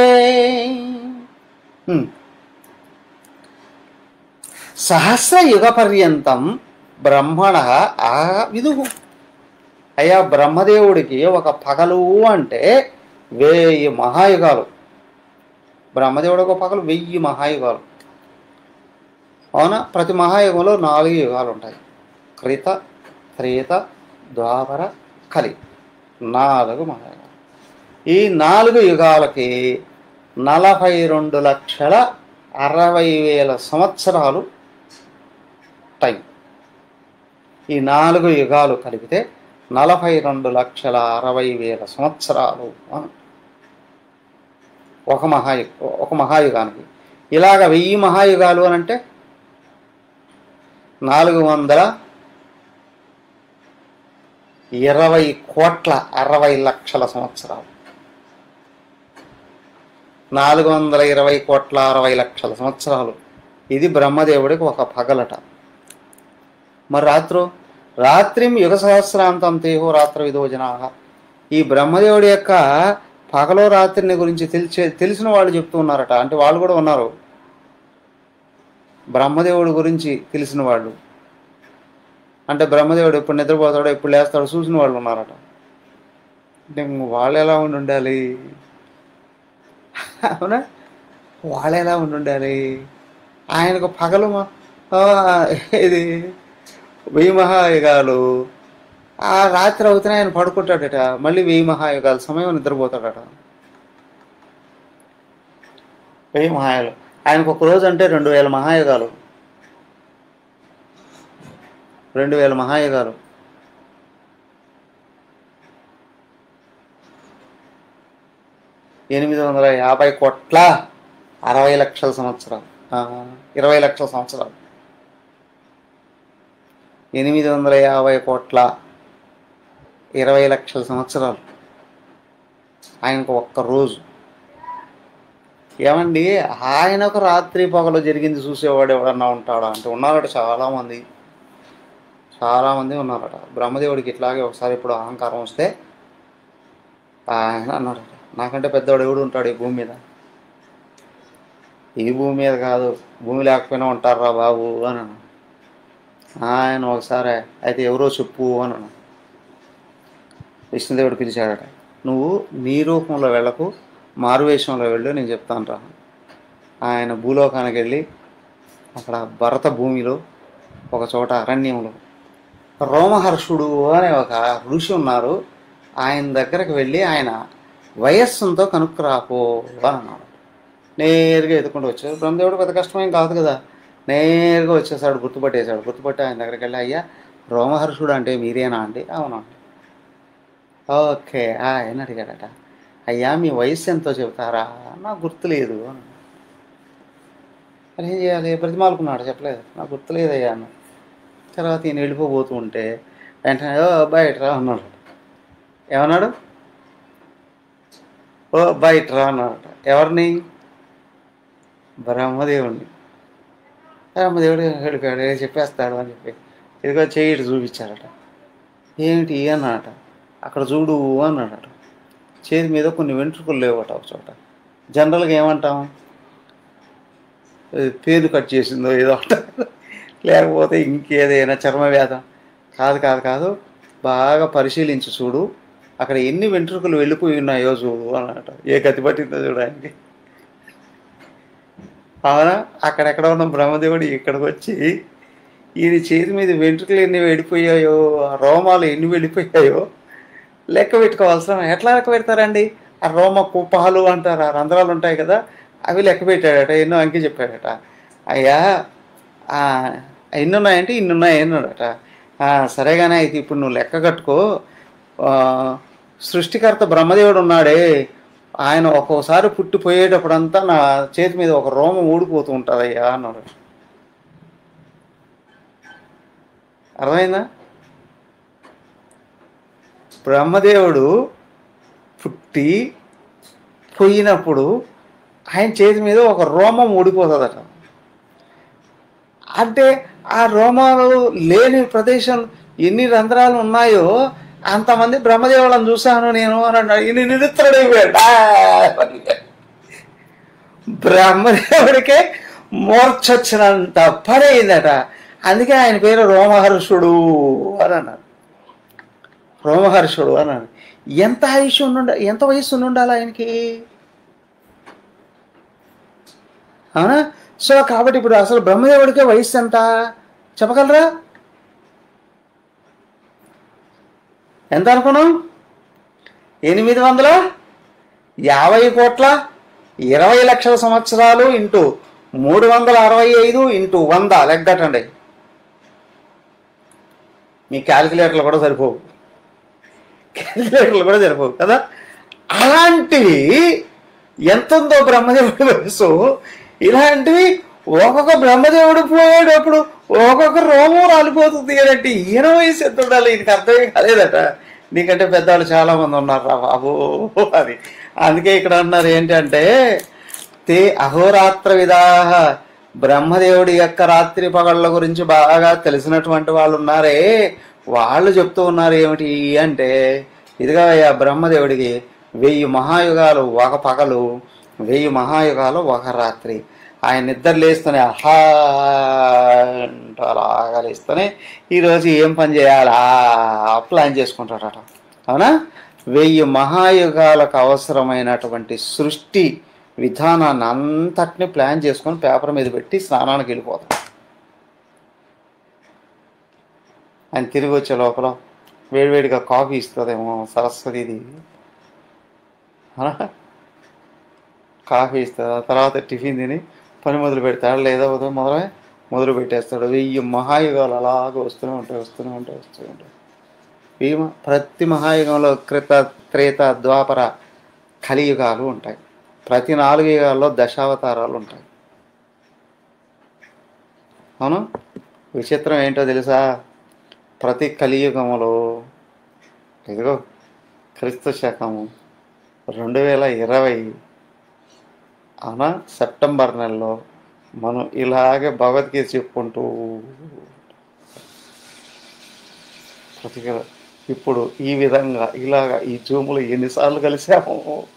సహస్రయుగ పర్యంతం బ్రహ్మణ ఆ విదుహు. అయ్యా బ్రహ్మదేవుడికి ఒక పగలు అంటే వెయ్యి మహాయుగాలు. బ్రహ్మదేవుడు ఒక పగలు వెయ్యి మహాయుగాలు. అవునా? ప్రతి మహాయుగంలో నాలుగు యుగాలు ఉంటాయి. కృత, త్రేత, ద్వాపర, కలి, నాలుగు మహాయుగాలు. ఈ నాలుగు యుగాలకి నలభై రెండు లక్షల అరవై వేల సంవత్సరాలు టైం. ఈ నాలుగు యుగాలు కలిపితే నలభై రెండు లక్షల అరవై వేల సంవత్సరాలు ఒక మహాయు ఒక మహాయుగానికి. ఇలాగ వెయ్యి మహాయుగాలు అని అంటే నాలుగు వందల ఇరవై కోట్ల అరవై లక్షల సంవత్సరాలు. నాలుగు వందల ఇరవై కోట్ల అరవై లక్షల సంవత్సరాలు. ఇది బ్రహ్మదేవుడికి ఒక పగలట. మరి రాత్రు రాత్రిం యుగ సహస్రాంతం తేహో రాత్ర విదో జనాః. ఈ బ్రహ్మదేవుడి యొక్క పగలో రాత్రిని గురించి తెలిసే తెలిసిన వాళ్ళు చెప్తూ ఉన్నారట. అంటే వాళ్ళు కూడా ఉన్నారు, బ్రహ్మదేవుడి గురించి తెలిసిన వాళ్ళు. అంటే బ్రహ్మదేవుడు ఎప్పుడు నిద్రపోతాడో ఎప్పుడు లేస్తాడో చూసిన వాళ్ళు ఉన్నారట. అంటే వాళ్ళు ఎలా ఉండి ఉండాలి? అవునా? వాళ్ళు ఎలా ఉండి ఉండాలి? ఆయనకు పగలు ఇది వెయ్యి మహాయుగాలు, ఆ రాత్రి అవుతున్నా ఆయన పడుకుంటాడట. మళ్ళీ వెయ్యి మహాయుగాలు సమయం నిద్రపోతాడట. వెయ్యి మహాయుగాలు ఆయనకు ఒక రోజు అంటే రెండు వేల మహాయుగాలు. రెండు వేల మహాయుగాలు. ఎనిమిది వందల యాభై కోట్ల అరవై లక్షల సంవత్సరాలు, ఇరవై లక్షల సంవత్సరాలు. ఎనిమిది వందల యాభై కోట్ల ఇరవై లక్షల సంవత్సరాలు ఆయనకు ఒక్క రోజు. ఏమండి, ఆయనకు రాత్రి పగలు జరిగింది చూసేవాడు ఎవడన్నా ఉంటాడా అంటే ఉన్నారట. చాలామంది చాలామంది ఉన్నారట. బ్రహ్మదేవుడికి ఇట్లాగే ఒకసారి ఇప్పుడు అహంకారం వస్తే ఆయన అన్నాడట, నాకంటే పెద్దవాడు ఎవడు ఉంటాడు ఈ భూమి మీద? ఈ భూమి మీద కాదు, భూమి లేకపోయినా ఉంటారా బాబు అని అన్నాడు. ఆయన ఒకసారి అయితే ఎవరో చెప్పు అని అన్నాడు. విష్ణుదేవుడు పిలిచాడట, నువ్వు నీ రూపంలో వెళ్ళకు, మారువేషంలో వెళ్ళు, నేను చెప్తాను రా. ఆయన భూలోకానికి వెళ్ళి అక్కడ భరత భూమిలో ఒక చోట అరణ్యంలో రోమహర్షుడు అనే ఒక ఋషి ఉన్నారు. ఆయన దగ్గరకు వెళ్ళి ఆయన వయస్సుతో కనుక్కురాపో అని అన్నాడు. నేరుగా ఎదుర్కొంటూ వచ్చాడు. బ్రహ్మదేవుడు పెద్ద కష్టమేం కాదు కదా, నేరుగా వచ్చేసాడు. గుర్తుపట్టేశాడు. గుర్తుపట్టి ఆయన దగ్గరికి వెళ్ళి, అయ్యా రోమహర్షుడు అంటే మీరేనా అండి? అవునండి. ఓకే ఆయన అడిగాడట, అయ్యా మీ వయస్సు ఎంతో చెబుతారా? నాకు గుర్తులేదు అని. మరి ఏం చేయాలి? ప్రతిమాలుకున్నాడు, చెప్పలేదు, నాకు గుర్తులేదయ్యా అన్న. తర్వాత ఈయన వెళ్ళిపోబోతూ ఉంటే వెంటనే ఓ బయట రా అన్నాడు. ఏమన్నాడు? ఓ బయట రా అన్నాడట. ఎవరిని? బ్రహ్మదేవుడిని. బ్రహ్మదేవుడు వెళ్ళిపోయాడు, చెప్పేస్తాడు అని చెప్పి ఇదిగో చేయిడు చూపించాడట. ఏమిటి అన్నాడట. అక్కడ చూడు అన్నాడట. చేతి మీద కొన్ని వెంట్రుకలు లేవట ఒక చోట. జనరల్గా ఏమంటాం? పేరు కట్ చేసిందో ఏదో అంటారు, లేకపోతే ఇంకేదైనా చర్మవ్యాధం. కాదు కాదు కాదు బాగా పరిశీలించి చూడు, అక్కడ ఎన్ని వెంట్రుకలు వెళ్ళిపోయి ఉన్నాయో చూడు అన్నట. ఏ గతి పట్టిందో చూడడానికి. అవునా? అక్కడెక్కడ ఉన్న బ్రహ్మదేవుడు ఇక్కడికి వచ్చి ఈయన చేతి మీద వెంట్రుకలు ఎన్ని వెళ్ళిపోయాయో, రోమాలు ఎన్ని వెళ్ళిపోయాయో లెక్క పెట్టుకోవాల్సిన. ఎట్లా లెక్క పెడతారండి? ఆ రోమ కుప్పాలు అంటారు, ఆ రంధ్రాలు ఉంటాయి కదా, అవి లెక్క పెట్టాడట. ఎన్నో అంకి చెప్పాడట. అయ్యా ఎన్ని ఉన్నాయంటే ఇన్ని ఉన్నాయి అన్నాడట. సరేగానే అయితే ఇప్పుడు నువ్వు లెక్క కట్టుకో, సృష్టికర్త బ్రహ్మదేవుడు ఉన్నాడే, ఆయన ఒక్కోసారి పుట్టిపోయేటప్పుడంతా నా చేతి మీద ఒక రోమం ఊడిపోతూ ఉంటుంది అయ్యా అన్నాడు. అర్థమైందా? బ్రహ్మదేవుడు పుట్టి పోయినప్పుడు ఆయన చేతి మీద ఒక రోమం ఊడిపోతుందట. అంటే ఆ రోమాలు లేని ప్రదేశం ఎన్ని రంధ్రాలు ఉన్నాయో అంతమంది బ్రహ్మదేవులను చూశాను నేను అని అన్నాడు. ఇన్ని నిరుత్తరుడైపోయాడు. బ్రహ్మదేవుడికే మూర్చొచ్చినంత పని అయిందట. అందుకే ఆయన పేరు రోమహర్షుడు అని అన్నాడు. రోమహర్షుడు అన్నాడు. ఎంత ఆయుష్ ఉండ ఎంత వయసు ఉండాలి ఆయనకి? అవునా? సో కాబట్టి ఇప్పుడు అసలు బ్రహ్మదేవుడికే వయసు ఎంత చెప్పగలరా? ఎంత అనుకున్నాం? ఎనిమిది వందల యాభై కోట్ల ఇరవై లక్షల సంవత్సరాలు ఇంటూ మూడు వందల అరవై ఐదు ఇంటూ వంద లెక్కటండి. మీ క్యాలిక్యులేటర్లు కూడా సరిపోవు, క్యాలిక్యులేటర్లు కూడా సరిపోవు కదా. అలాంటివి ఎంత ఉందో బ్రహ్మదేవుడి వయసు. ఇలాంటివి ఒక్కొక్క బ్రహ్మదేవుడు పోయేటప్పుడు ఒక్కొక్క రోమం రాలిపోతుంది అంటే ఈయన వయసు ఎంత ఉండాలి? ఈయనకి అర్థమే కాలేదట. నీకంటే పెద్దవాళ్ళు చాలామంది ఉన్నారు రా బాబు అని. అందుకే ఇక్కడ అన్నారు ఏంటంటే తే అహోరాత్ర విదాహ, బ్రహ్మదేవుడి యొక్క రాత్రి పగళ్ళ గురించి బాగా తెలిసినటువంటి వాళ్ళు ఉన్నారే, వాళ్ళు చెప్తూ ఉన్నారు ఏమిటి అంటే, ఇదిగా బ్రహ్మదేవుడికి వెయ్యి మహాయుగాలు ఒక పగలు, వెయ్యి మహాయుగాలు ఒక రాత్రి. ఆయన నిద్ర లేస్తూనే అహా అంటూ అలాగా లేస్తూనే ఈరోజు ఏం పని చేయాలా ప్లాన్ చేసుకుంటాడట. అవునా? వెయ్యి మహాయుగాలకు అవసరమైనటువంటి సృష్టి విధానాన్ని అంతటిని ప్లాన్ చేసుకొని పేపర్ మీద పెట్టి స్నానానికి వెళ్ళిపోతాం. ఆయన తిరిగి వచ్చే లోపల వేడివేడిగా కాఫీ ఇస్తుందేమో సరస్వతిది, కాఫీ ఇస్తుంది. ఆ తర్వాత టిఫిన్ తిని పని మొదలు పెడతాడు, లేదా ఉదయం మొదలై మొదలు పెట్టేస్తాడు. వెయ్యి మహాయుగాలు అలాగ వస్తూనే ఉంటాయి వస్తూనే ఉంటాయి వస్తూనే ఉంటాయి. వెయ్యి ప్రతి మహాయుగంలో కృత త్రేత ద్వాపర కలియుగాలు ఉంటాయి. ప్రతి నాలుగు యుగాల్లో దశావతారాలు ఉంటాయి. అవును. విచిత్రం ఏంటో తెలుసా? ప్రతి కలియుగములో ఇదిగో క్రీస్తు శకము రెండు వేల ఇరవై అవునా సెప్టెంబర్ నెలలో మనం ఇలాగే భగవద్గీత చెప్పుకుంటూ ప్రతి ఇప్పుడు ఈ విధంగా ఇలాగా ఈ జూములు ఎన్నిసార్లు కలిసాము.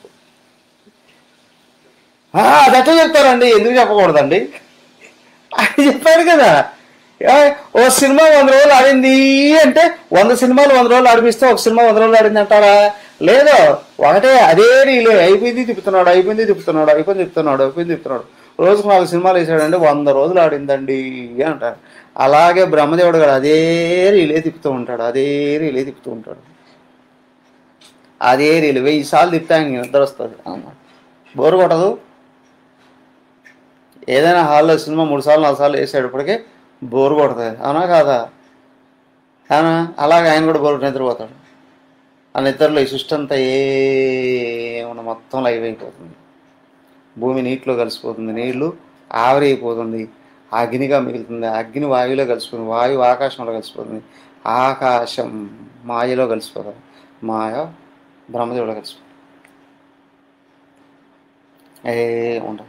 అదట్లా చెప్తారండి, ఎందుకు చెప్పకూడదండి? అని చెప్పాడు కదా. ఓ సినిమా వంద రోజులు ఆడింది అంటే వంద సినిమాలు వంద రోజులు ఆడిపిస్తే ఒక సినిమా వంద రోజులు ఆడింది అంటారా? లేదో, ఒకటే అదే రీలే అయిపోయింది తిప్పుతున్నాడు అయిపోయింది తిప్పుతున్నాడు అయిపోయింది తిప్పుతున్నాడు అయిపోయింది తిప్పుతున్నాడు రోజుకు నాలుగు సినిమాలు వేసాడంటే వంద రోజులు ఆడిందండి అంటారు. అలాగే బ్రహ్మదేవుడు గారు అదే రీలే తిప్పుతూ ఉంటాడు, అదే రీలే తిప్పుతూ ఉంటాడు. అదే రీలు వెయ్యి సార్లు తిప్పితే ఆయనకి నిద్ర వస్తుంది అన్నమాట. బోరు కొట్టదు. ఏదైనా హాల్లో సినిమా మూడు సార్లు నాలుగు సార్లు వేసేటప్పటికే బోరు కొడుతుంది. అవునా కాదా? అవునా? అలాగే ఆయన కూడా బోరు నిద్రపోతాడు. ఆ నిద్రలో ఈ సృష్టి అంతా ఏమన్నా మొత్తం లైవ్ అయిపోతుంది. భూమి నీటిలో కలిసిపోతుంది, నీళ్లు ఆవిరైపోతుంది, అగ్నిగా మిగులుతుంది, అగ్ని వాయువులో కలిసిపోతుంది, వాయువు ఆకాశంలో కలిసిపోతుంది, ఆకాశం మాయలో కలిసిపోతుంది, మాయ బ్రహ్మదేవులో కలిసిపోతుంది. ఏ ఉండదు.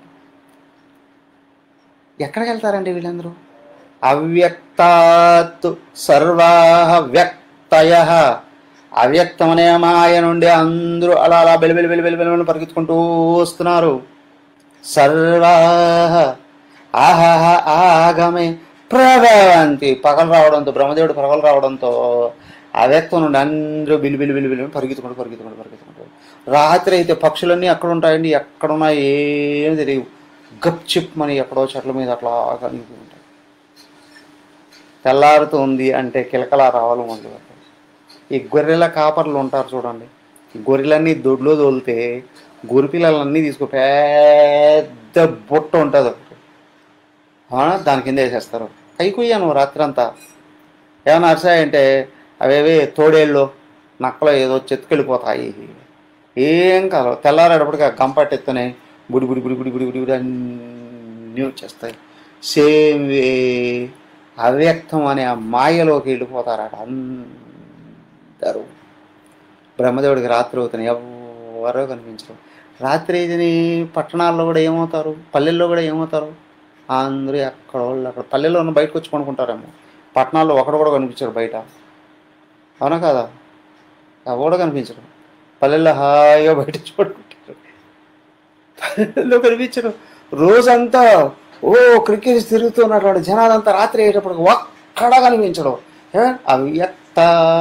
ఎక్కడికి వెళ్తారండి వీళ్ళందరూ? అవ్యక్తాత్ సర్వాః వ్యక్తయః. అవ్యక్తమనే మాయ నుండి అందరూ అలా అలా బెలి బెలి బెలి బెలి బెలి పరిగెత్తుకుంటూ వస్తున్నారు. సర్వాః ఆహః ఆగమే ప్రభవంతి. పగలు రావడంతో, బ్రహ్మదేవుడు పగలు రావడంతో అవ్యక్తం నుండి అందరూ బిలి బిలి బిలి బిలి పరిగెత్తుకుంటూ పరిగెత్తుకుంటూ పరిగెత్తుకుంటూ. రాత్రి అయితే పక్షులన్నీ ఎక్కడ ఉంటాయండి? ఎక్కడున్నాయి ఏం తెలియవు. గప్ చిప్ మని ఎక్కడో చెట్ల మీద అట్లా కనిపి ఉంటాయి. తెల్లారుతుంది అంటే కిలకలా రావాలి మొదలు పెడతాయి. ఈ గొర్రెల కాపర్లు ఉంటారు చూడండి, గొర్రెలన్నీ దొడ్లో తోలితే గొర్రెపిల్లలన్నీ తీసుకు పెద్ద బుట్ట ఉంటుంది ఒకటి, దాని కింద వేసేస్తారు. అయిపోయాను రాత్రి అంతా. ఏమైనా అరిసాయంటే అవేవి తోడేళ్ళు నక్కలో ఏదో చెత్తుకెళ్ళిపోతాయి. ఏం కాదు, తెల్లారేటప్పటికి ఆ గంపట్టెత్తునే బుడి బుడి బుడి బుడి బుడి బుడి బుడి అన్నీ వచ్చేస్తాయి. సేమ్ వే అవ్యక్తం అనే ఆ మాయలోకి వెళ్ళిపోతారట అందరూ. బ్రహ్మదేవుడికి రాత్రి అవుతున్నాయి, ఎవరో కనిపించరు. రాత్రి అయితే పట్టణాల్లో కూడా ఏమవుతారు, పల్లెల్లో కూడా ఏమవుతారు? అందరూ ఎక్కడ వాళ్ళు అక్కడ పల్లెల్లో ఉన్న బయటకు వచ్చి కొనుక్కుంటారేమో. పట్టణాల్లో ఒకడు కూడా కనిపించారు బయట, అవునా కదా? ఎవడో కనిపించరు. పల్లెల్లో హాయిగా బయట వచ్చి పడుకుంటారు, పల్లెల్లో కనిపించరు. రోజంతా ఓ క్రికెట్ తిరుగుతున్నటువంటి జనాలంతా రాత్రి అయ్యేటప్పటికి ఒక్కడా కనిపించడం. అవ్యక్త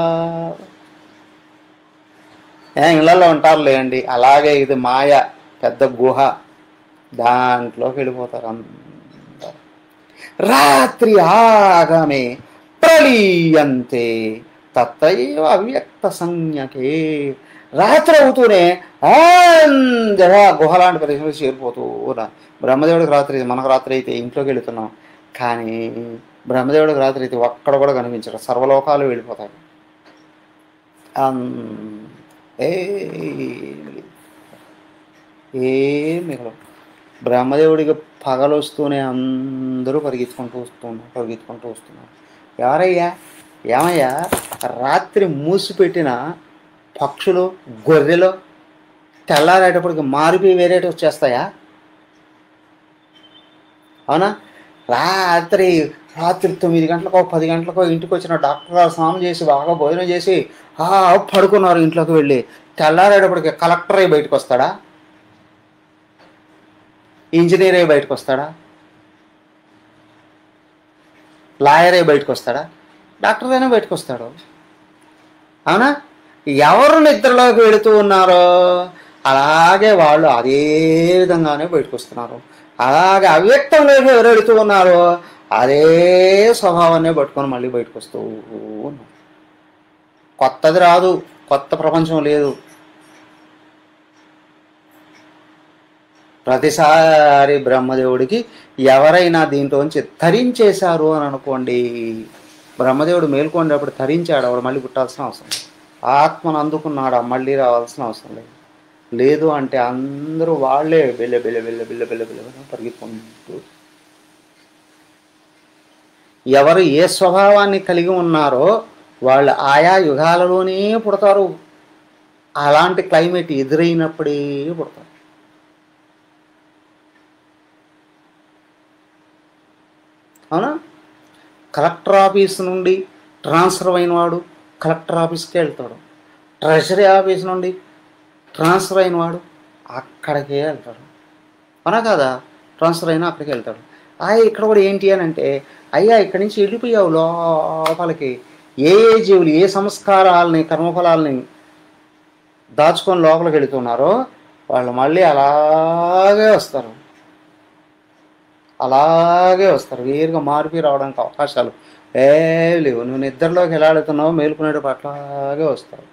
ఏ ఇళ్ళల్లో ఉంటారు లేండి, అలాగే ఇది మాయ, పెద్ద గుహ, దాంట్లోకి వెళ్ళిపోతారు అందరు. రాత్రి ఆగమే ప్రళీయంతే తత్రైవ అవ్యక్త సంజ్ఞకే. రాత్రి అవుతూనే అందరూ గుహ లాంటి ప్రదేశంలో చేరిపోతూ ఉన్నారు. బ్రహ్మదేవుడికి రాత్రి, మనకు రాత్రి అయితే ఇంట్లోకి వెళుతున్నాం, కానీ బ్రహ్మదేవుడికి రాత్రి అయితే ఒక్కడ కూడా కనిపించరు, సర్వలోకాలు వెళ్ళిపోతాయి. ఏం మిగలవు. బ్రహ్మదేవుడికి పగలొస్తూనే అందరూ పరిగెత్తుకుంటూ వస్తున్నారు, పరిగెత్తుకుంటూ వస్తున్నారు. ఎవరయ్యా, ఏమయ్యా, రాత్రి మూసిపెట్టిన పక్షులు, గొర్రెలు తెల్లారేటప్పటికి మారిపోయి వేరేటి వచ్చేస్తాయా? అవునా? రాత్రి రాత్రి తొమ్మిది గంటలకో పది గంటలకో ఇంటికి వచ్చిన డాక్టర్ గారు స్నానం చేసి బాగా భోజనం చేసి ఆ పడుకున్నారు ఇంట్లోకి వెళ్ళి, తెల్లారేటప్పటికి కలెక్టర్ అయి బయటకు వస్తాడా? ఇంజనీర్ అయి బయటకు వస్తాడా? లాయర్ అయి బయటకు వస్తాడా? డాక్టర్ అయినా బయటకు వస్తాడు. అవునా? ఎవరు నిద్రలోకి వెళుతూ ఉన్నారో అలాగే వాళ్ళు అదే విధంగానే బయటకు వస్తున్నారు. అలాగే అవ్యక్తంలోకి ఎవరు వెళుతూ ఉన్నారో అదే స్వభావాన్ని పట్టుకొని మళ్ళీ బయటకు వస్తూ ఉన్నారు. కొత్తది రాదు, కొత్త ప్రపంచం లేదు. ప్రతిసారి బ్రహ్మదేవుడికి ఎవరైనా దీంట్లోంచి తరించేశారు అని అనుకోండి, బ్రహ్మదేవుడు మేల్కొనేటప్పుడు తరించాడు, ఆవిడ మళ్ళీ పుట్టాల్సిన అవసరం లేదు. ఆత్మను అందుకున్నాడు, మళ్ళీ రావాల్సిన అవసరం లేదు. లేదు అంటే అందరూ వాళ్ళే బెల్ల బెల్ల బెల్ల బెల్ల బెల్ల బెల్ల పరిగెత్తుకుంటూ, ఎవరు ఏ స్వభావాన్ని కలిగి ఉన్నారో వాళ్ళు ఆయా యుగాలలోనే పుడతారు. అలాంటి క్లైమేట్ ఎదురైనప్పుడే పుడతారు. అవునా? కలెక్టర్ ఆఫీస్ నుండి ట్రాన్స్ఫర్ అయిన వాడు కలెక్టర్ ఆఫీస్కి వెళ్తాడు, ట్రెజరీ ఆఫీస్ నుండి ట్రాన్స్ఫర్ అయిన వాడు అక్కడికే వెళ్తాడు, అవునా కదా? ట్రాన్స్ఫర్ అయినా అక్కడికి వెళ్తాడు. అయ్యా ఇక్కడ కూడా ఏంటి అని అంటే, అయ్యా ఇక్కడి నుంచి వెళ్ళిపోయావు లోపలికి, ఏ ఏ జీవులు ఏ సంస్కారాలని కర్మఫలాలని దాచుకొని లోపలికి వెళుతున్నారో వాళ్ళు మళ్ళీ అలాగే వస్తారు, అలాగే వస్తారు. వేరుగా మారిపోయి రావడానికి అవకాశాలు ఏ లేవు. నువ్వు నిద్రలోకి ఎలా వెళుతున్నావో మేలుకునేటప్పుడు అట్లాగే వస్తావు,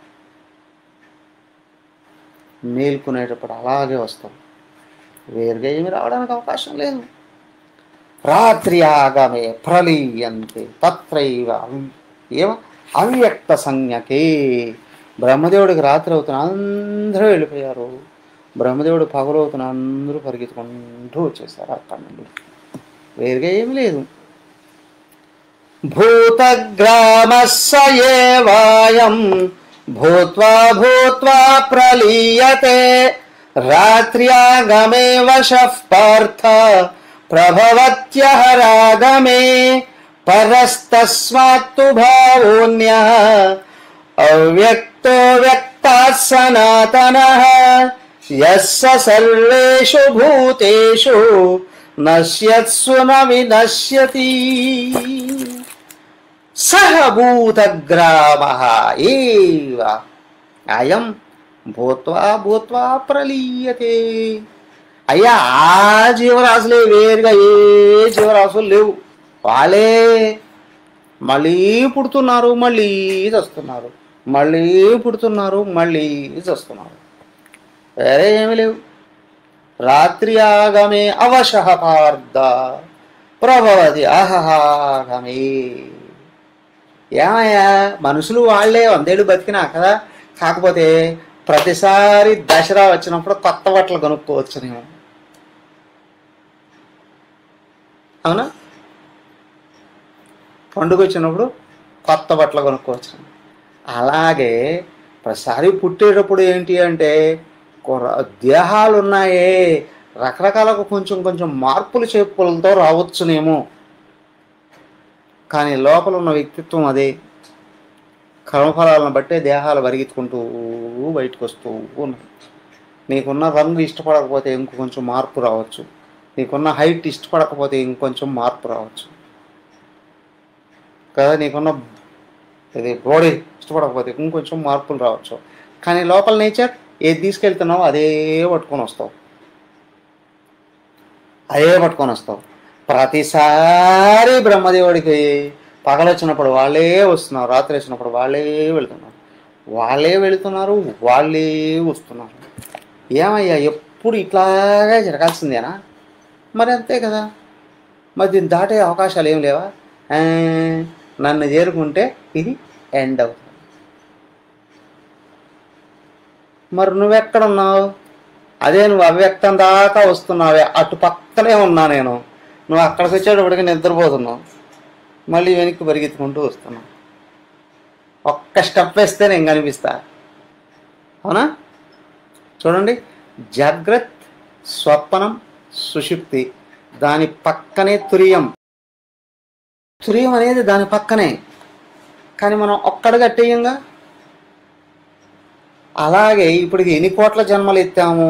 మేల్కొనేటప్పుడు అలాగే వస్తాం. వేరుగా ఏమి రావడానికి అవకాశం లేదు. రాత్రి ఆగమే ప్రళీయంతే తత్రైవ ఏమ అవ్యక్త సంజ్ఞకే. బ్రహ్మదేవుడికి రాత్రి అవుతున్న అందరూ వెళ్ళిపోయారు, బ్రహ్మదేవుడు పగలవుతున్న అందరూ పరిగెత్తుకుంటూ వచ్చేసారు అక్కడి నుండి. వేరుగా ఏమి లేదు. భూతగ్రామస్య ఏవాయం భూత్వా భూత్వా ప్రలీయతే రాత్ర్యాగమే వశః పార్థ ప్రభవత్యహరాగమే పరస్తస్మాత్తు భావోన్యః అవ్యక్తో వ్యక్తాత్ సనాతనః యస్స సర్వేషు భూతేషు నశ్యత్సు న వినశ్యతి సహ భూతగ్రామః ఏవ అయం భూత్వా భూత్వా ప్రలీయతే. అయ్యా ఆ జీవరాశులే, వేరుగా ఏ జీవరాశులు లేవు. వాళ్ళే మళ్ళీ పుడుతున్నారు, మళ్ళీ చస్తున్నారు, మళ్ళీ పుడుతున్నారు, మళ్ళీ చస్తున్నారు. వేరే ఏమి లేవు. రాత్రి ఆగమే అవశః పార్థ ప్రభవతి అహహాగమే. ఏమయ్యా, మనుషులు వాళ్ళే వందేళ్ళు బతికినా కదా, కాకపోతే ప్రతిసారి దసరా వచ్చినప్పుడు కొత్త బట్టలు కొనుక్కోవచ్చు నేను, అవునా? పండుగ వచ్చినప్పుడు కొత్త బట్టలు కొనుక్కోవచ్చు. అలాగే ప్రతిసారి పుట్టేటప్పుడు ఏంటి అంటే దేహాలు ఉన్నాయే, రకరకాలకు కొంచెం కొంచెం మార్పులు చేర్పులతో రావచ్చునేమో, కానీ లోపల ఉన్న వ్యక్తిత్వం అదే. కర్మఫలాలను బట్టే దేహాలు పరిగెత్తుకుంటూ బయటకు వస్తూ ఉన్నాయి. నీకున్న రంగు ఇష్టపడకపోతే ఇంకొంచెం మార్పు రావచ్చు, నీకున్న హైట్ ఇష్టపడకపోతే ఇంకొంచెం మార్పు రావచ్చు కదా, నీకున్న ఇది బాడీ ఇష్టపడకపోతే ఇంకొంచెం మార్పులు రావచ్చు. కానీ లోపల నేచర్ ఏది తీసుకెళ్తున్నావు అదే పట్టుకొని వస్తావు, అదే పట్టుకొని వస్తావు. ప్రతిసారి బ్రహ్మదేవుడికి పగలు వచ్చినప్పుడు వాళ్ళే వస్తున్నారు, రాత్రి వచ్చినప్పుడు వాళ్ళే వెళుతున్నారు, వాళ్ళే వెళుతున్నారు, వాళ్ళే వస్తున్నారు. ఏమయ్యా ఎప్పుడు ఇట్లాగే జరగాల్సిందేనా? మరి అంతే కదా, మరి దీన్ని దాటే అవకాశాలు ఏం లేవా? నన్ను చేరుకుంటే ఇది ఎండ్ అవుతుంది. మరి నువ్వెక్కడున్నావు? అదే నువ్వు అవ్యక్తం దాకా వస్తున్నావే, అటు పక్కనే ఉన్నా నేను. నువ్వు అక్కడికి వచ్చేటప్పటికి నిద్రపోతున్నావు, మళ్ళీ వెనక్కి పరిగెత్తుకుంటూ వస్తున్నావు. ఒక్క స్టెప్ వేస్తే నేను కనిపిస్తా, అవునా? చూడండి, జాగ్రత్త, స్వప్నం, సుషుప్తి, దాని పక్కనే తురియం. తురియం అనేది దాని పక్కనే, కానీ మనం ఒక్కడు కట్టేయంగా. అలాగే ఇప్పటికి ఎన్ని కోట్ల జన్మలు ఎత్తాము,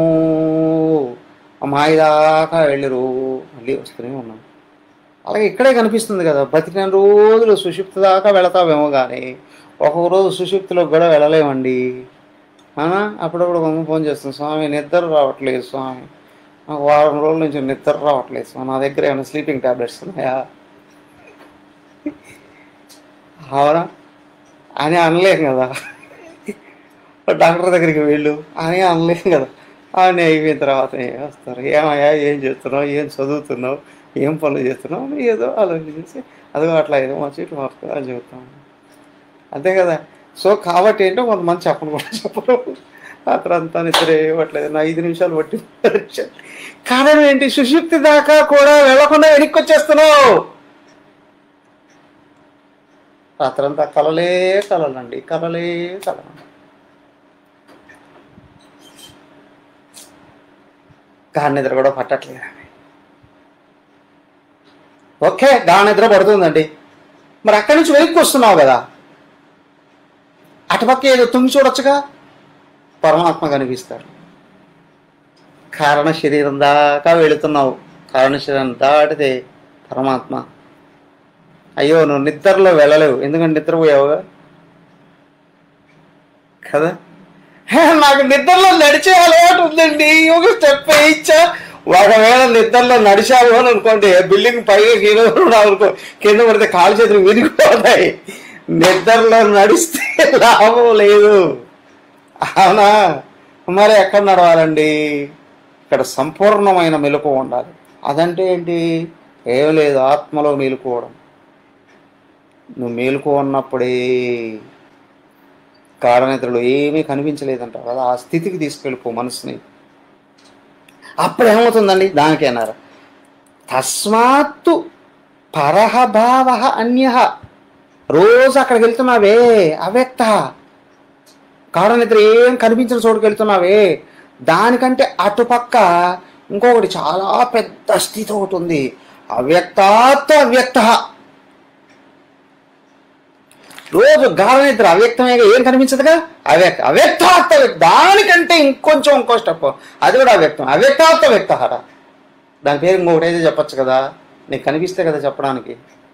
మాయదాకా వెళ్ళరు, మళ్ళీ వస్తూనే ఉన్నాం. అలాగే ఇక్కడే కనిపిస్తుంది కదా, బతికిన రోజులు సుషుప్తి దాకా వెళతావేమో, కానీ ఒక్కొక్క రోజు సుషుప్తిలో కూడా వెళ్ళలేమండి. అప్పుడప్పుడు అమ్మ ఫోన్ చేస్తుంది, స్వామి నిద్ర రావట్లేదు స్వామి, నాకు వారం రోజుల నుంచి నిద్ర రావట్లేదు స్వామి, నా దగ్గర ఏమైనా స్లీపింగ్ ట్యాబ్లెట్స్ ఉన్నాయా అవునా అని అనలేం కదా, డాక్టర్ దగ్గరికి వెళ్ళు అని అనలేం కదా. అని అయిపోయిన తర్వాత ఏం వస్తారు, ఏమయ్యా ఏం చేస్తున్నావు, ఏం చదువుతున్నావు, ఏం పనులు చేస్తున్నావు, ఏదో ఆలోచించేసి అదిగో అట్లా ఏదో మంచి ఇట్లా మార్చుకో అని చెబుతాం, అంతే కదా. సో కాబట్టి ఏంటో కొంతమంది చెప్పను కూడా చెప్పరు, రాత్రి అంతా నిద్ర ఇవ్వట్లేదు, నా ఐదు నిమిషాలు పట్టి కారణం ఏంటి? సుషుప్తి దాకా కూడా వెళ్ళకుండా వెనక్కి వచ్చేస్తున్నావు. రాత్రంతా కలలే కలలండి, కలలే కలలండి. గాఢ నిద్ర కూడా పట్టట్లేదండి. ఓకే, గాఢ నిద్ర పడుతుందండి, మరి అక్కడి నుంచి వెనక్కి వస్తున్నావు కదా, అటుపక్క ఏదో తుంగి చూడొచ్చుగా, పరమాత్మ కనిపిస్తాడు. కారణ శరీరం దాకా వెళుతున్నావు, కారణ శరీరం దాటితే పరమాత్మ. అయ్యో నువ్వు నిద్రలో వెళ్ళలేవు, ఎందుకంటే నిద్రపోయావుగా కదా. నాకు నిద్రలో నడిచే అలవాటు ఉందండి, ఒక స్టెప్ వేయించా. ఒకవేళ నిద్రలో నడిచావు అని అనుకోండి, బిల్డింగ్ పైగా కింద అనుకో, కింద పడితే కాలు చేతులు విరిగిపోతాయి. నిద్రలో నడిస్తే లాభం లేదు, అవునా? మరి ఎక్కడ నడవాలండి? ఇక్కడ సంపూర్ణమైన మెలకువ ఉండాలి. అదంటే ఏంటి? ఏం లేదు, ఆత్మలో మేలుకోవడం. నువ్వు మేలుకో ఉన్నప్పుడే గాఢనిద్రలో ఏమీ కనిపించలేదంటావు కదా, ఆ స్థితికి తీసుకెళ్ళిపో మనసుని. అప్పుడు ఏమవుతుందండి? దానికి అన్నారు తస్మాత్తు పరహ భావ అన్య. రోజు అక్కడికి వెళ్తున్నావే అవ్యక్త, గాఢనిద్ర ఏం కనిపించిన చోటుకి వెళ్తున్నావే, దానికంటే అటుపక్క ఇంకొకటి చాలా పెద్ద స్థితి ఒకటి ఉంది, అవ్యక్తాత్ అవ్యక్త. రోజు గాఢనిద్ర అవ్యక్తమేగా, ఏం కనిపించదుగా, అవ్యక్త అవ్యక్తాత్ అవ్యక్త. దానికంటే ఇంకొంచెం ఇంకో స్టెప్, అది కూడా అవ్యక్తం, అవ్యక్తాత్ అవ్యక్త. దాని పేరు ఇంకొకటైతే చెప్పచ్చు కదా, నీకు కనిపిస్తే కదా చెప్పడానికి.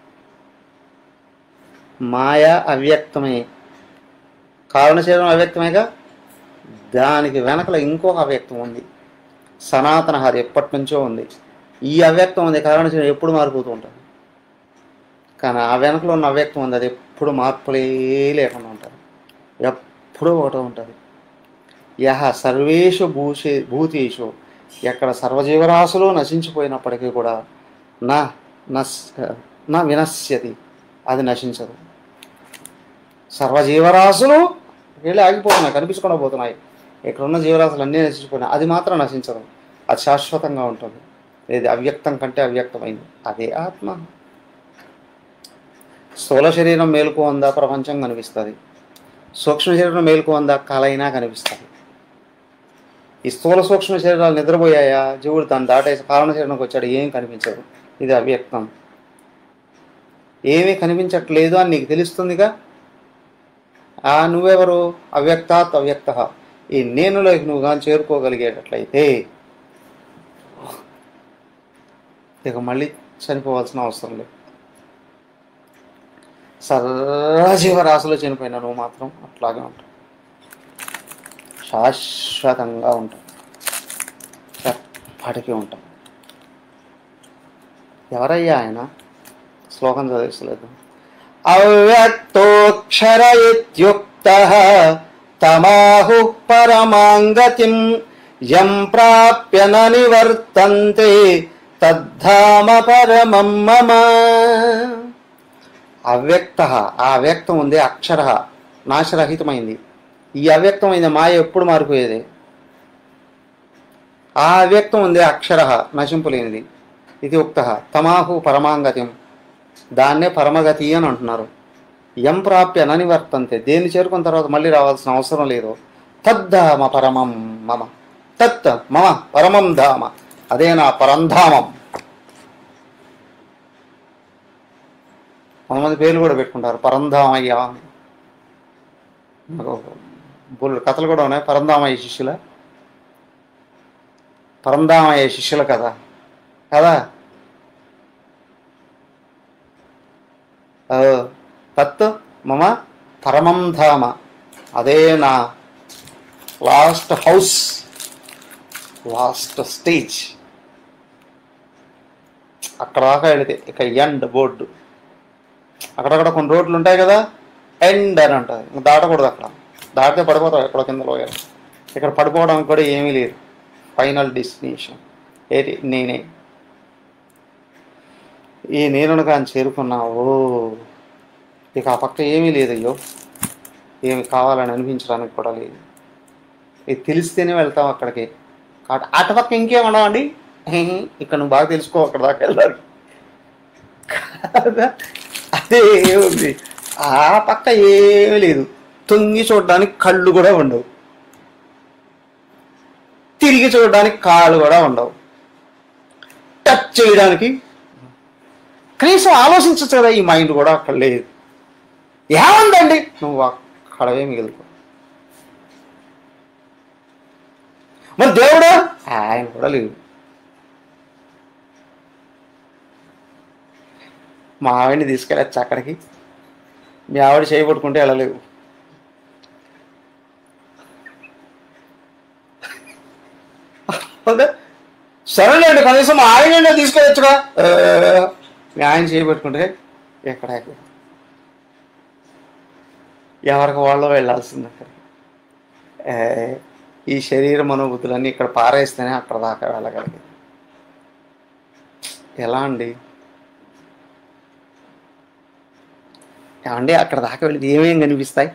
మాయ అవ్యక్తమే, కారణ శరీరం అవ్యక్తమేగా, దానికి వెనకల ఇంకొక అవ్యక్తం ఉంది, సనాతన హరి ఎప్పటి నుంచో ఉంది. ఈ అవ్యక్తం ఉంది, కారణ శరీరం ఎప్పుడు మారిపోతూ ఉంటుంది, కానీ ఆ వెనకలో ఉన్న అవ్యక్తం ఉంది, అది ఎప్పుడు మార్పులే లేకుండా ఉంటుంది, ఎప్పుడూ ఒకటో ఉంటుంది. యహ సర్వేషు భూషే భూతేషు, ఎక్కడ సర్వజీవరాశులు నశించిపోయినప్పటికీ కూడా నా నస్ నా వినశ్యతి, అది నశించదు. సర్వజీవరాశులు వెళ్ళి ఆగిపోతున్నాయి, కనిపించకుండా పోతున్నాయి, ఇక్కడున్న జీవరాశులు అన్నీ నశించిపోయినాయి, అది మాత్రం నశించదు, అది శాశ్వతంగా ఉంటుంది. ఇది అవ్యక్తం కంటే అవ్యక్తమైంది, అదే ఆత్మ. స్థూల శరీరం మేలుకు ఉందా, ప్రపంచం కనిపిస్తుంది. సూక్ష్మ శరీరం మేలుకు ఉందా, కళ అయినా కనిపిస్తుంది. ఈ స్థూల సూక్ష్మ శరీరాలు నిద్రపోయాయా, జీవుడు దాన్ని దాటేసి కారణ శరీరంకి వచ్చాడు, ఏం కనిపించదు. ఇది అవ్యక్తం. ఏమీ కనిపించట్లేదు అని నీకు తెలుస్తుందిగా. ఆ నువ్వెవరు? అవ్యక్తాత్ అవ్యక్త. ఈ నేనులోకి నువ్వు కానీ చేరుకోగలిగేటట్లయితే ఇక మళ్ళీ చనిపోవాల్సిన అవసరం లేదు. సర్వజీవరాశిలో చనిపోయినా నువ్వు మాత్రం అట్లాగే ఉంటావు, శాశ్వతంగా ఉంటావు, ఎప్పటికీ ఉంటావు. ఎవరయ్యా ఆయన? శ్లోకం చదివిస్తలేదు. అవ్యక్తోక్షర ఇత్యుక్తః తమాహు పరమాంగతిం యం ప్రాప్య న నివర్తంతే తద్ధామ పరమం మమ. అవ్యక్త, ఆ అవ్యక్తం ఉంది అక్షర, నాశరహితమైంది. ఈ అవ్యక్తమైన మాయ ఎప్పుడు మారిపోయేది. ఆ అవ్యక్తం ఉంది అక్షర, నశింపులేనిది. ఇది ఉక్త తమాహు పరమాంగతిం, దాన్నే పరమగతి అని అంటున్నారు. యం ప్రాప్య ననివర్తంతే, దేన్ని చేరుకున్న తర్వాత మళ్ళీ రావాల్సిన అవసరం లేదు. తద్ధామ పరమం మమ, తత్ మమ పరమం ధామ, అదే నా పరంధామం. కొంతమంది పేర్లు కూడా పెట్టుకుంటారు, పరంధామయ్య. నాకు బోళ్ళు కథలు కూడా ఉన్నాయి, పరంధామయ్య శిష్యుల పరంధామయ్య శిష్యుల కథ కదా. తత్ మమ పరమం ధామ, అదే నా లాస్ట్ హౌస్, లాస్ట్ స్టేజ్. అక్కడ దాకా వెళితే ఇక ఎండ్ బోర్డు. అక్కడక్కడ కొన్ని రోడ్లు ఉంటాయి కదా, ఎండ్ అని ఉంటుంది. ఇంక దాటకూడదు. అక్కడ దాటితే పడిపోతావు ఎక్కడ కింద లోయలు. ఇక్కడ పడిపోవడానికి కూడా ఏమీ లేదు. ఫైనల్ డెస్టినేషన్ ఏది నేనే. ఈ నేనును కానీ చేరుకున్నావు, ఇక ఆ పక్క ఏమీ లేదయ్యో, ఏమి కావాలని అనిపించడానికి కూడా లేదు. ఇది తెలిస్తేనే వెళ్తాం అక్కడికి. కాబట్టి అటుపక్క ఇంకేమన్నామండి, ఇక్కడ నువ్వు బాగా తెలుసుకో, అక్కడ దాకా వెళ్ళాలి కదా. అదే ఉంది. ఆ పక్క ఏమీ లేదు. తొంగి చూడడానికి కళ్ళు కూడా ఉండవు, తిరిగి చూడడానికి కాళ్ళు కూడా ఉండవు, టచ్ చేయడానికి కనీసం ఆలోచించచ్చు కదా. ఈ మైండ్ కూడా అక్కడ లేదు. ఏముందండి, నువ్వు అక్కడవే మిగులుకో. మరి దేవుడు, ఆయన కూడా లేదు. మా ఆవిడని తీసుకెళ్ళచ్చు అక్కడికి, మీ ఆవిడ చేయబట్టుకుంటే వెళ్ళలేవు. సరేలేండి, కనీసం మా ఆయన తీసుకెళ్ళచ్చుగా. మీ ఆయన చేయబట్టుకుంటే ఎక్కడ ఎవరికి వాళ్ళు వెళ్ళాల్సింది అక్కడికి. ఈ శరీర మనోబుద్ధులన్నీ ఇక్కడ పారేస్తేనే అక్కడ దాకా వెళ్ళగలిగేది. ఎలా అండి? ఏమండి అక్కడ దాకా వెళ్ళి ఏమేమి కనిపిస్తాయి?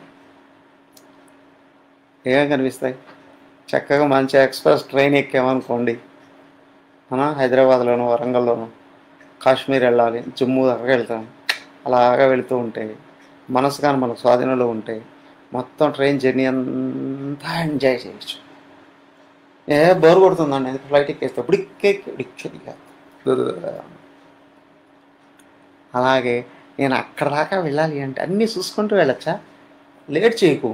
ఏమేమి కనిపిస్తాయి? చక్కగా మంచి ఎక్స్ప్రెస్ ట్రైన్ ఎక్కామనుకోండి, మన హైదరాబాద్లోనూ వరంగల్లోనూ కాశ్మీర్ వెళ్ళాలి, జమ్మూ దాకా వెళ్తాం. అలాగా వెళుతూ ఉంటాయి. మనసు కానీ మనకు స్వాధీనంలో ఉంటాయి. మొత్తం ట్రైన్ జర్నీ అంతా ఎంజాయ్ చేయొచ్చు. ఏ బోర్ కొడుతుందండి ఎందుకు ఫ్లైట్ ఎక్కేస్తే ఇప్పుడు ఇక్కే ఇచ్చేది కాదు. అలాగే నేను అక్కడ దాకా వెళ్ళాలి అంటే అన్నీ చూసుకుంటూ వెళ్ళచ్చా? లేట్ చేయకు,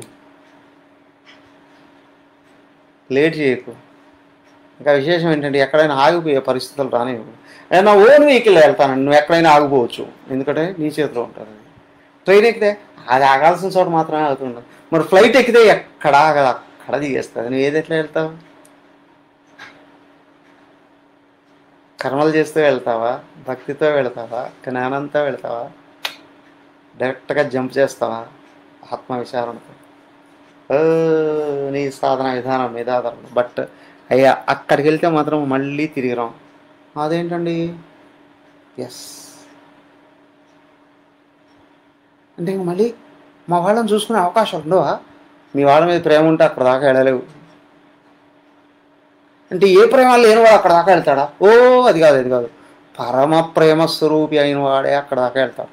లేట్ చేయకు. ఇంకా విశేషం ఏంటంటే ఎక్కడైనా ఆగిపోయే పరిస్థితులు రానివ్వు. నా ఓన్ వెహికల్ వెళ్తానండి, నువ్వు ఎక్కడైనా ఆగిపోవచ్చు, ఎందుకంటే నీ చేతిలో ఉంటుంది. ట్రైన్ ఎక్కితే అది ఆగాల్సిన చోట మాత్రమే ఆగుతుండదు. మరి ఫ్లైట్ ఎక్కితే ఎక్కడ ఆగదు, అక్కడ దిగేస్తుంది. నువ్వు ఏది ఎట్లా వెళ్తావు? కర్మలు చేస్తూ వెళ్తావా, భక్తితో వెళ్తావా, జ్ఞానంతో వెళ్తావా, డైరెక్ట్గా జంప్ చేస్తావా ఆత్మవిచారణతో? నీ సాధన విధానం మీద ఆధారం. బట్ అయ్యా అక్కడికి వెళ్తే మాత్రం మళ్ళీ తిరిగి రాం. అదేంటండి? ఎస్ అంటే ఇంక మళ్ళీ మా వాళ్ళని చూసుకునే అవకాశం ఉండవా? మీ వాళ్ళ మీద ప్రేమ ఉంటే అక్కడ దాకా వెళ్ళలేవు. అంటే ఏ ప్రేమ లేని వాడు అక్కడ దాకా వెళ్తాడా? ఓ అది కాదు, అది కాదు. పరమ ప్రేమ స్వరూపి అయిన వాడే అక్కడ దాకా వెళ్తాడు.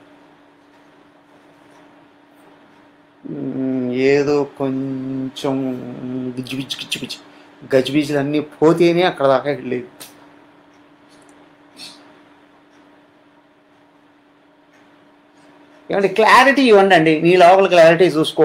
ఏదో కొంచెం గిచ్చి పిచ్చి గిచ్చి పిచ్చి గజిబిజులు అన్నీ పోతేనే అక్కడ దాకా వెళ్ళేది. ఏమంటే క్లారిటీ ఇవ్వండి అండి, నీ లోపల క్లారిటీ చూసుకో.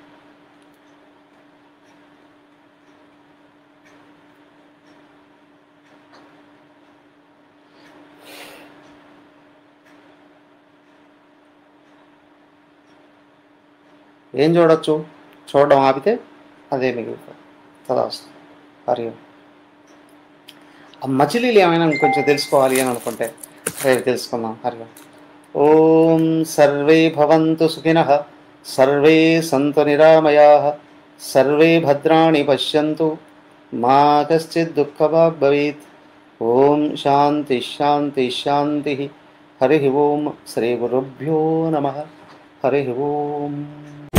ఏం చూడొచ్చు? చూడడం ఆపితే అదే మిగులుతుంది. తదాస్తు. హరి ఓం. ఆ మచిలీలు ఏమైనా ఇంకొంచెం తెలుసుకోవాలి అని అనుకుంటే రేపు తెలుసుకుందాం. హరి ఓం. ఓం సర్వే భవంతు సుఖినః, సర్వే సంతు నిరామయాః, సర్వే భద్రాణి పశ్యంతు, మా కశ్చిత్ దుఃఖభాగ్ భవేత్. ఓం శాంతి శాంతి శాంతి. హరి ఓం. శ్రీ గురుభ్యో నమః. హరి ఓం.